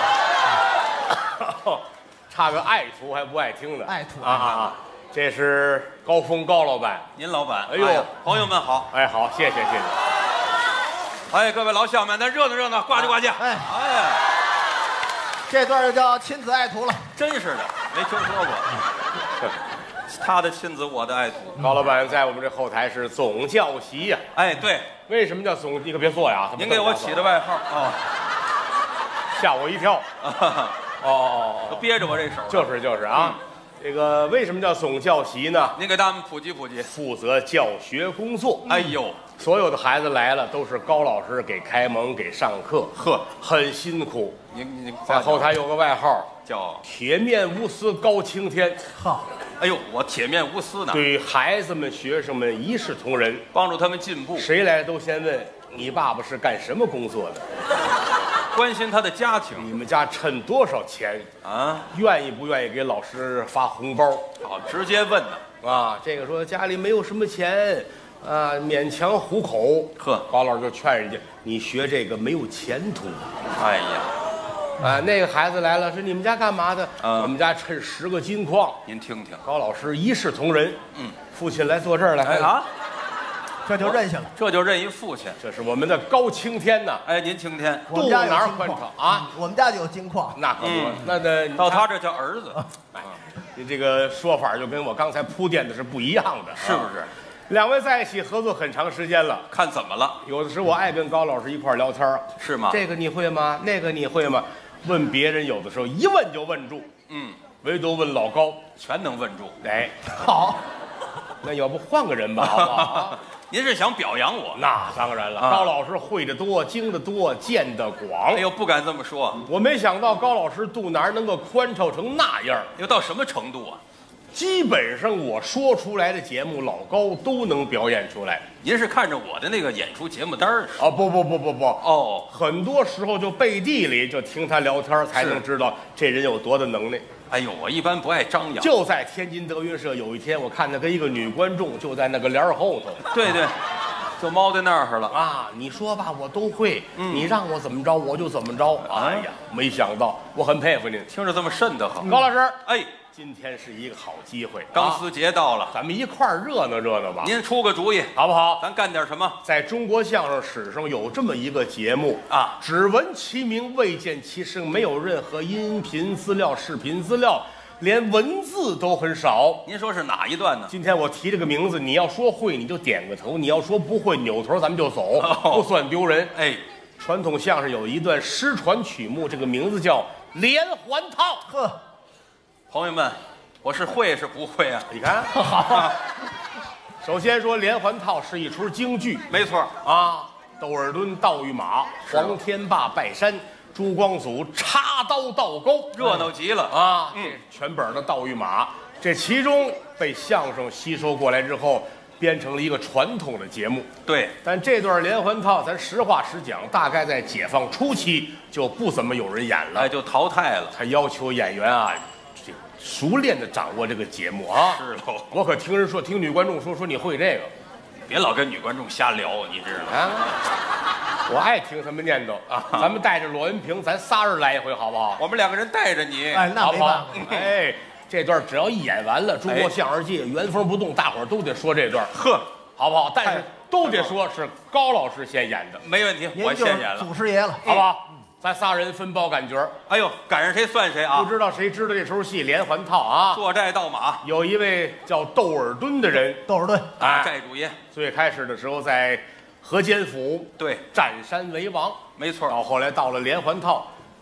徒，差个爱徒还不爱听的。 爱徒啊啊啊！这是高峰高老板， 您老板。 哎呦，哎朋友们好。 哎，好，谢谢谢谢。 哎，各位老乡们，咱热闹热闹，呱唧呱唧。哎哎， 这段就叫亲子爱徒了， 真是的，没听说过。他的亲子，我的爱徒。 高老板在我们这后台是总教习呀、 啊。哎，对， 为什么叫总？你可别坐呀！ 您给我起的外号哦， 吓我一跳。哦哦哦，都憋着我这手。 就是就是啊。嗯这个为什么叫总教习呢？ 您给大们普及普及。 负责教学工作。 哎呦， 所有的孩子来了都是高老师给开蒙给上课，呵，很辛苦。 您您在后台有个外号叫铁面无私高青天。 好， 哎呦，我铁面无私呢。 对孩子们学生们一视同仁， 帮助他们进步。 谁来都先问你爸爸是干什么工作的。 关心他的家庭， 你们家趁多少钱啊？ 愿意不愿意给老师发红包？ 好，直接问的啊。这个说家里没有什么钱，啊，勉强糊口。 呵， 高老师就劝人家，你学这个没有前途。 哎呀， 啊，那个孩子来了，说你们家干嘛的？ 嗯、 我们家趁十个金矿。 您听听， 高老师一视同仁。 嗯， 父亲来坐这儿来。 哎啊。 这就认下了， 这就认一父亲。 这是我们的高青天呐！ 哎，您青天， 肚哪儿宽敞啊？ 我们家就有金矿， 那可不，那那到他这叫儿子。 哎，你这个说法就跟我刚才铺垫的是不一样的， 是不是？ 两位在一起合作很长时间了， 看怎么了？ 有的时候我爱跟高老师一块聊天， 是吗？ 这个你会吗？那个你会吗？问别人有的时候一问就问住， 嗯， 唯独问老高全能问住。 哎， 好， 那要不换个人吧，好不好？ 您是想表扬我？ 那当然了， 啊、 高老师会的多，经的多，见得广。 哎呦，不敢这么说。 我没想到高老师肚腩能够宽敞成那样， 又到什么程度啊？ 基本上我说出来的节目，老高都能表演出来。 您是看着我的那个演出节目单儿啊？不不不不不， 哦， 很多时候就背地里就听他聊天，才能知道这人有多大能耐。 哎呦，我一般不爱张扬。 就在天津德云社，有一天我看他跟一个女观众就在那个帘儿后头。 对对，就猫在那儿了啊！你说吧，我都会。嗯，你让我怎么着，我就怎么着。哎呀，没想到，我很佩服您， 听着这么瘆得慌。 高老师， 哎， 今天是一个好机会， 钢丝节到了， 咱们一块儿热闹热闹吧。 您出个主意好不好？ 咱干点什么？ 在中国相声史上有这么一个节目啊， 只闻其名未见其声，没有任何音频资料、视频资料。连文字都很少。 您说是哪一段呢？ 今天我提这个名字，你要说会你就点个头，你要说不会扭头咱们就走，哦、不算丢人。 哎， 传统相声有一段失传曲目，这个名字叫连环套。 呵， 朋友们，我是会是不会啊？ 你看，好。首先说连环套是一出京剧， 没错啊，窦尔敦盗御马，黄天霸拜山。朱光祖插刀倒钩， 热闹极了啊！嗯，全本的盗御马，这其中被相声吸收过来之后，编成了一个传统的节目。 对， 但这段连环套，咱实话实讲，大概在解放初期就不怎么有人演了， 哎，就淘汰了。 他要求演员啊，这熟练的掌握这个节目啊。 是喽， 我可听人说，听女观众说，说你会这个， 别老跟女观众瞎聊，你知道吗？ 啊。我爱听他们念叨啊！咱们带着罗文平，咱仨人来一回好不好？ 我们两个人带着你， 哎，那没办法。 哎，这段只要一演完了，中国相声界原封不动，大伙儿都得说这段， 呵， 好不好？但是都得说是高老师先演的， 没问题，我先演了， 祖师爷了， 好不好？咱仨人分包感觉。 哎呦，赶上谁算谁啊！ 不知道谁知道这出戏连环套啊？ 坐寨盗马， 有一位叫窦尔敦的人， 窦尔敦， 大寨主爷， 最开始的时候在河间府， 对， 占山为王， 没错。 到后来到了连环套，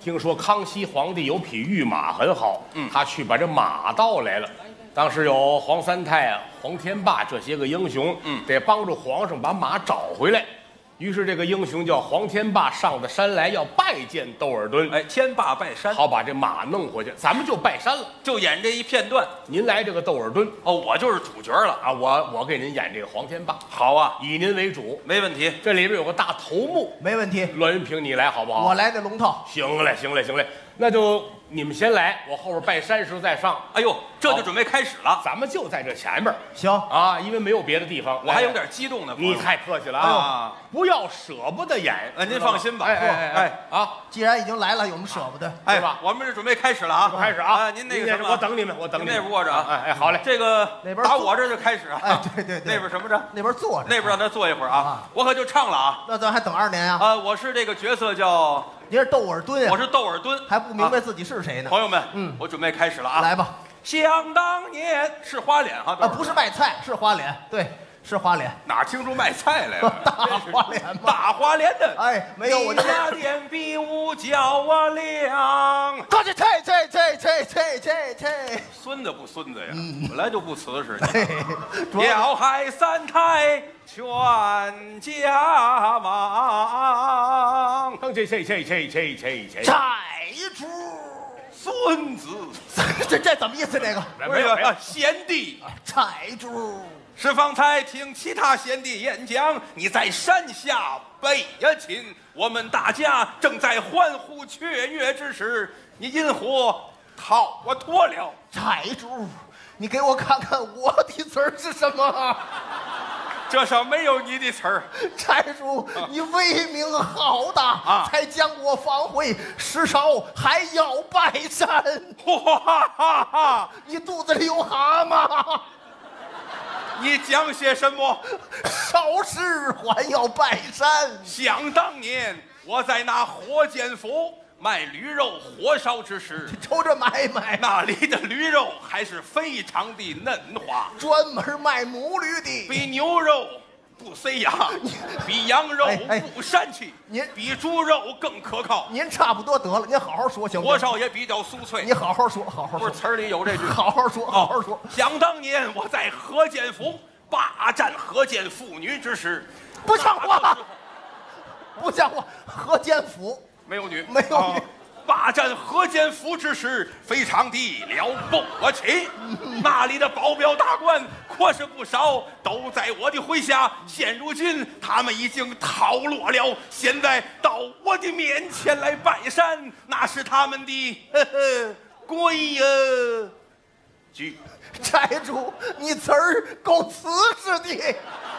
听说康熙皇帝有匹御马很好，嗯，他去把这马盗来了。当时有黄三太、黄天霸这些个英雄，嗯，得帮助皇上把马找回来。于是这个英雄叫黄天霸上的山来，要拜见窦尔敦。 哎，天霸拜山， 好把这马弄回去，咱们就拜山了， 就演这一片段。 您来这个窦尔敦， 哦，我就是主角了啊！我我给您演这个黄天霸。 好啊， 以您为主， 没问题。 这里边有个大头目， 没问题。 栾云平，你来好不好？ 我来这龙套。 行嘞，行嘞，行嘞，那就你们先来，我后边拜山时候再上。 哎呦，这就准备开始了， 咱们就在这前面。 行啊，因为没有别的地方， 我还有点激动呢。 你太客气了啊！不要舍不得演， 呃，您放心吧。 哎哎哎啊！ 既然已经来了，有什么舍不得？ 哎吧，我们这准备开始了啊！ 开始啊！ 您那个什么， 我等你们，我等你们。 那边卧着啊！ 哎哎，好嘞。 这个那边打我这就开始啊！ 哎，对对对， 那边什么着？ 那边坐着。 那边让他坐一会儿啊！我可就唱了啊！ 那咱还等二年啊？ 啊，我是这个角色叫。 您是窦尔敦啊？ 我是窦尔敦， 还不明白自己是谁呢？ 朋友们， 嗯， 我准备开始了啊！ 来吧。 想当年是花脸哈啊，不是卖菜，是花脸，对，是花脸。 哪听出卖菜来了？ 大花脸吗？ 大花脸的， 哎，没有我家店比武叫我亮。 他这这这这这这这这， 孙子不孙子呀？本来就不瓷实。 要要害三太。全家亡， 这这这这这这这寨主孙子， 这这怎么意思？这个没有啊，贤弟寨主是方才听其他贤弟演讲，你在山下背呀琴，我们大家正在欢呼雀跃之时，你引火逃我脱了。 寨主，你给我看看我的词儿是什么？ 这上没有你的词儿， 寨主，你威名浩大啊，才将我放回石烧，还要拜山。 哈哈哈！ 你肚子里有蛤蟆？ 你讲些什么？ 烧尸还要拜山。 想当年，我在那火箭府卖驴肉火烧之时， 瞅着买卖， 那里的驴肉还是非常的嫩滑， 专门卖母驴的， 比牛肉不塞牙，比羊肉不膻气， 您比猪肉更可靠。 您差不多得了，您好好说行不行？ 火烧也比较酥脆， 你好好说，好好说。 不是词儿里有这句， 好好说，好好说。 想当年我在河间府霸占河间妇女之时， 不像话，不像话，河间府。 没有女， 没有女， 霸占河间府之时，非常的了不起。那里的保镖大官可是不少，都在我的麾下。现如今他们已经逃落了，现在到我的面前来拜山，那是他们的呵呵规矩。 寨主，你词儿够瓷实的。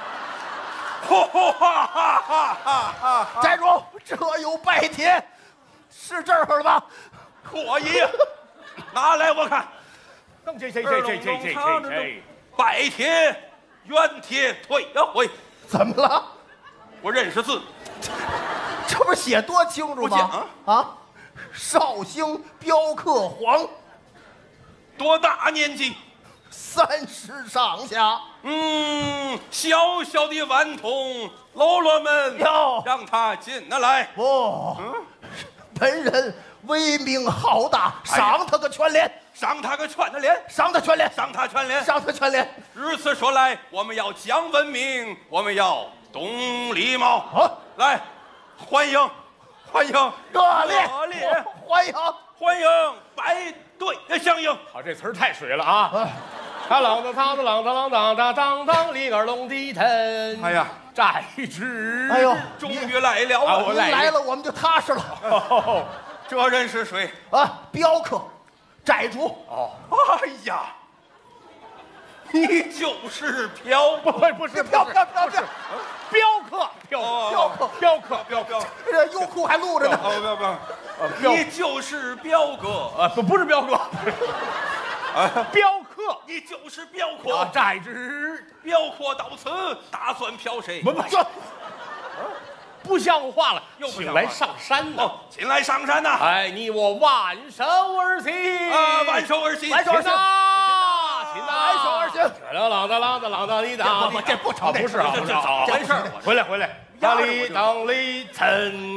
寨主，这有拜帖，是这儿吧？ 可以，拿来我看。 这这这这这这这拜帖原帖退呀回。 怎么了？ 我认识字， 这不是写多清楚吗？啊，绍兴镖客黄， 多大年纪？ 三十上下。 嗯，小小的顽童喽啰们， 哟， 让他进得来。 不，嗯，本人威名浩大，赏他个全连， 赏他个全的连， 赏他全连， 赏他全连， 赏他全连。 如此说来，我们要讲文明，我们要懂礼貌。 啊， 来，欢迎，欢迎， 热烈， 热烈， 欢迎， 欢迎，摆队相迎。 好，这词儿太水了啊！他啷当当当当当当当当当，里个龙的腾。 哎呀， 寨主， 哎呦， 终于来了啊！ 我来了，我们就踏实了。 哦，这人是谁啊？镖客，寨主。 哦，哎呀，你就是镖， 不不不是镖镖镖镖镖客，镖镖客，镖客，镖镖。 这优酷还录着呢。 哦不不，你就是镖哥啊？不不是镖哥，镖客。 你就是镖客， 寨主， 镖客到此，打算嫖谁？ 不不，不像话了，又请来上山呢， 请来上山呐！ 哎，你我挽手而行啊，挽手而行， 挽手而行， 请呐， 挽手而行。 啷啷当啷当啷当哩当， 这这不成， 不是啊，不是啊， 回事。 回来回来，哪里当里曾。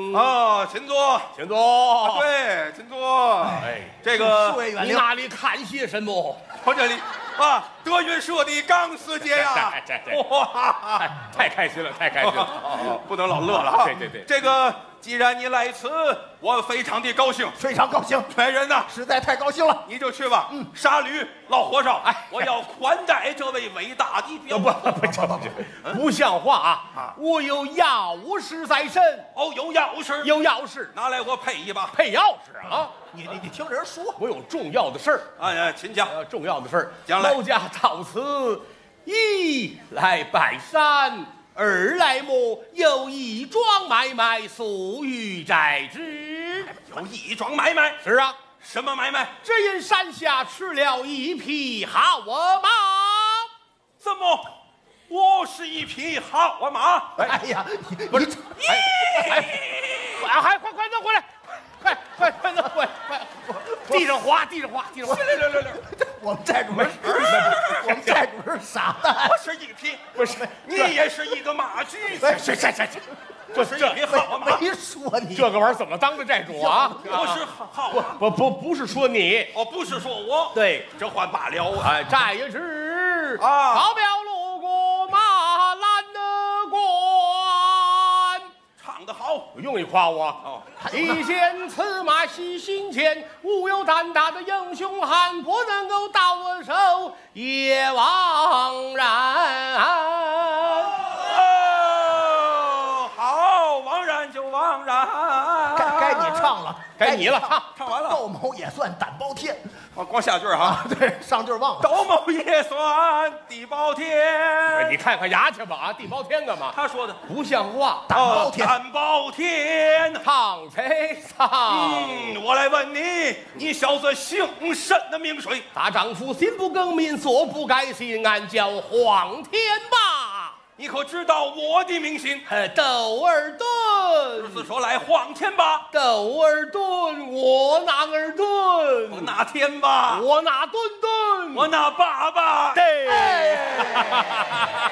啊，请坐， 请坐。 对，请坐。 哎， 这个你那里看些什么？ 我这里啊，德云社的钢丝节呀， 哇，太开心了，太开心了， 不能老乐了。 对对对， 这个既然你来此，我非常的高兴， 非常高兴。 来人呐， 实在太高兴了， 你就去吧。嗯，沙驴老和尚，哎，我要宽待这位伟大的表。 不不不，不像话啊！我有钥匙在身。 哦，有钥匙， 有钥匙， 拿来我配一把。 配钥匙啊！ 你你你听人说， 我有重要的事儿。 哎呀，请讲。 重要的事儿， 讲来。 某家到此，一来拜山，二来么有一桩买卖速欲在之。 有一桩买卖？ 是啊。 什么买卖？ 只因山下吃了一匹好马。 怎么？我是一匹好马？ 哎呀， 不是，哎哎，还快快弄回来！快快快弄回来！快，地上滑，地上滑，地上滑！ 来来来来， 我们寨主是，我们寨主是傻蛋。 我是一匹，不是你也是一个马驹。 行行行行， 这是一匹好马。 没说你这个玩意儿怎么当的寨主啊？ 我是好马。 不不不是说你， 哦，不是说我。 对， 这话罢了啊。 哎，寨也是啊， 好表路过马栏的关。 唱得好， 不用你夸我。 哦， 一见此马喜心间，无有胆大的英雄汉，不能够到我手也枉然。 哦，好，枉然就枉然。 该该你唱了， 该你了，唱唱完了。 窦某也算胆包天。 啊，光下句哈， 对，上句忘了。 窦某也算地包天。 你看看牙去吧啊！地包天干嘛？ 他说的不像话。 胆包天， 胆包天， 唱谁唱？ 嗯，我来问你，你小子姓甚的名谁？ 大丈夫心不更名，坐不改姓，俺叫黄天霸。 你可知道我的名姓？ 呃，窦尔敦。 意思说来黄天霸。 窦尔敦，我拿尔敦， 我拿天霸， 我拿墩墩， 我拿爸爸。 对。 哎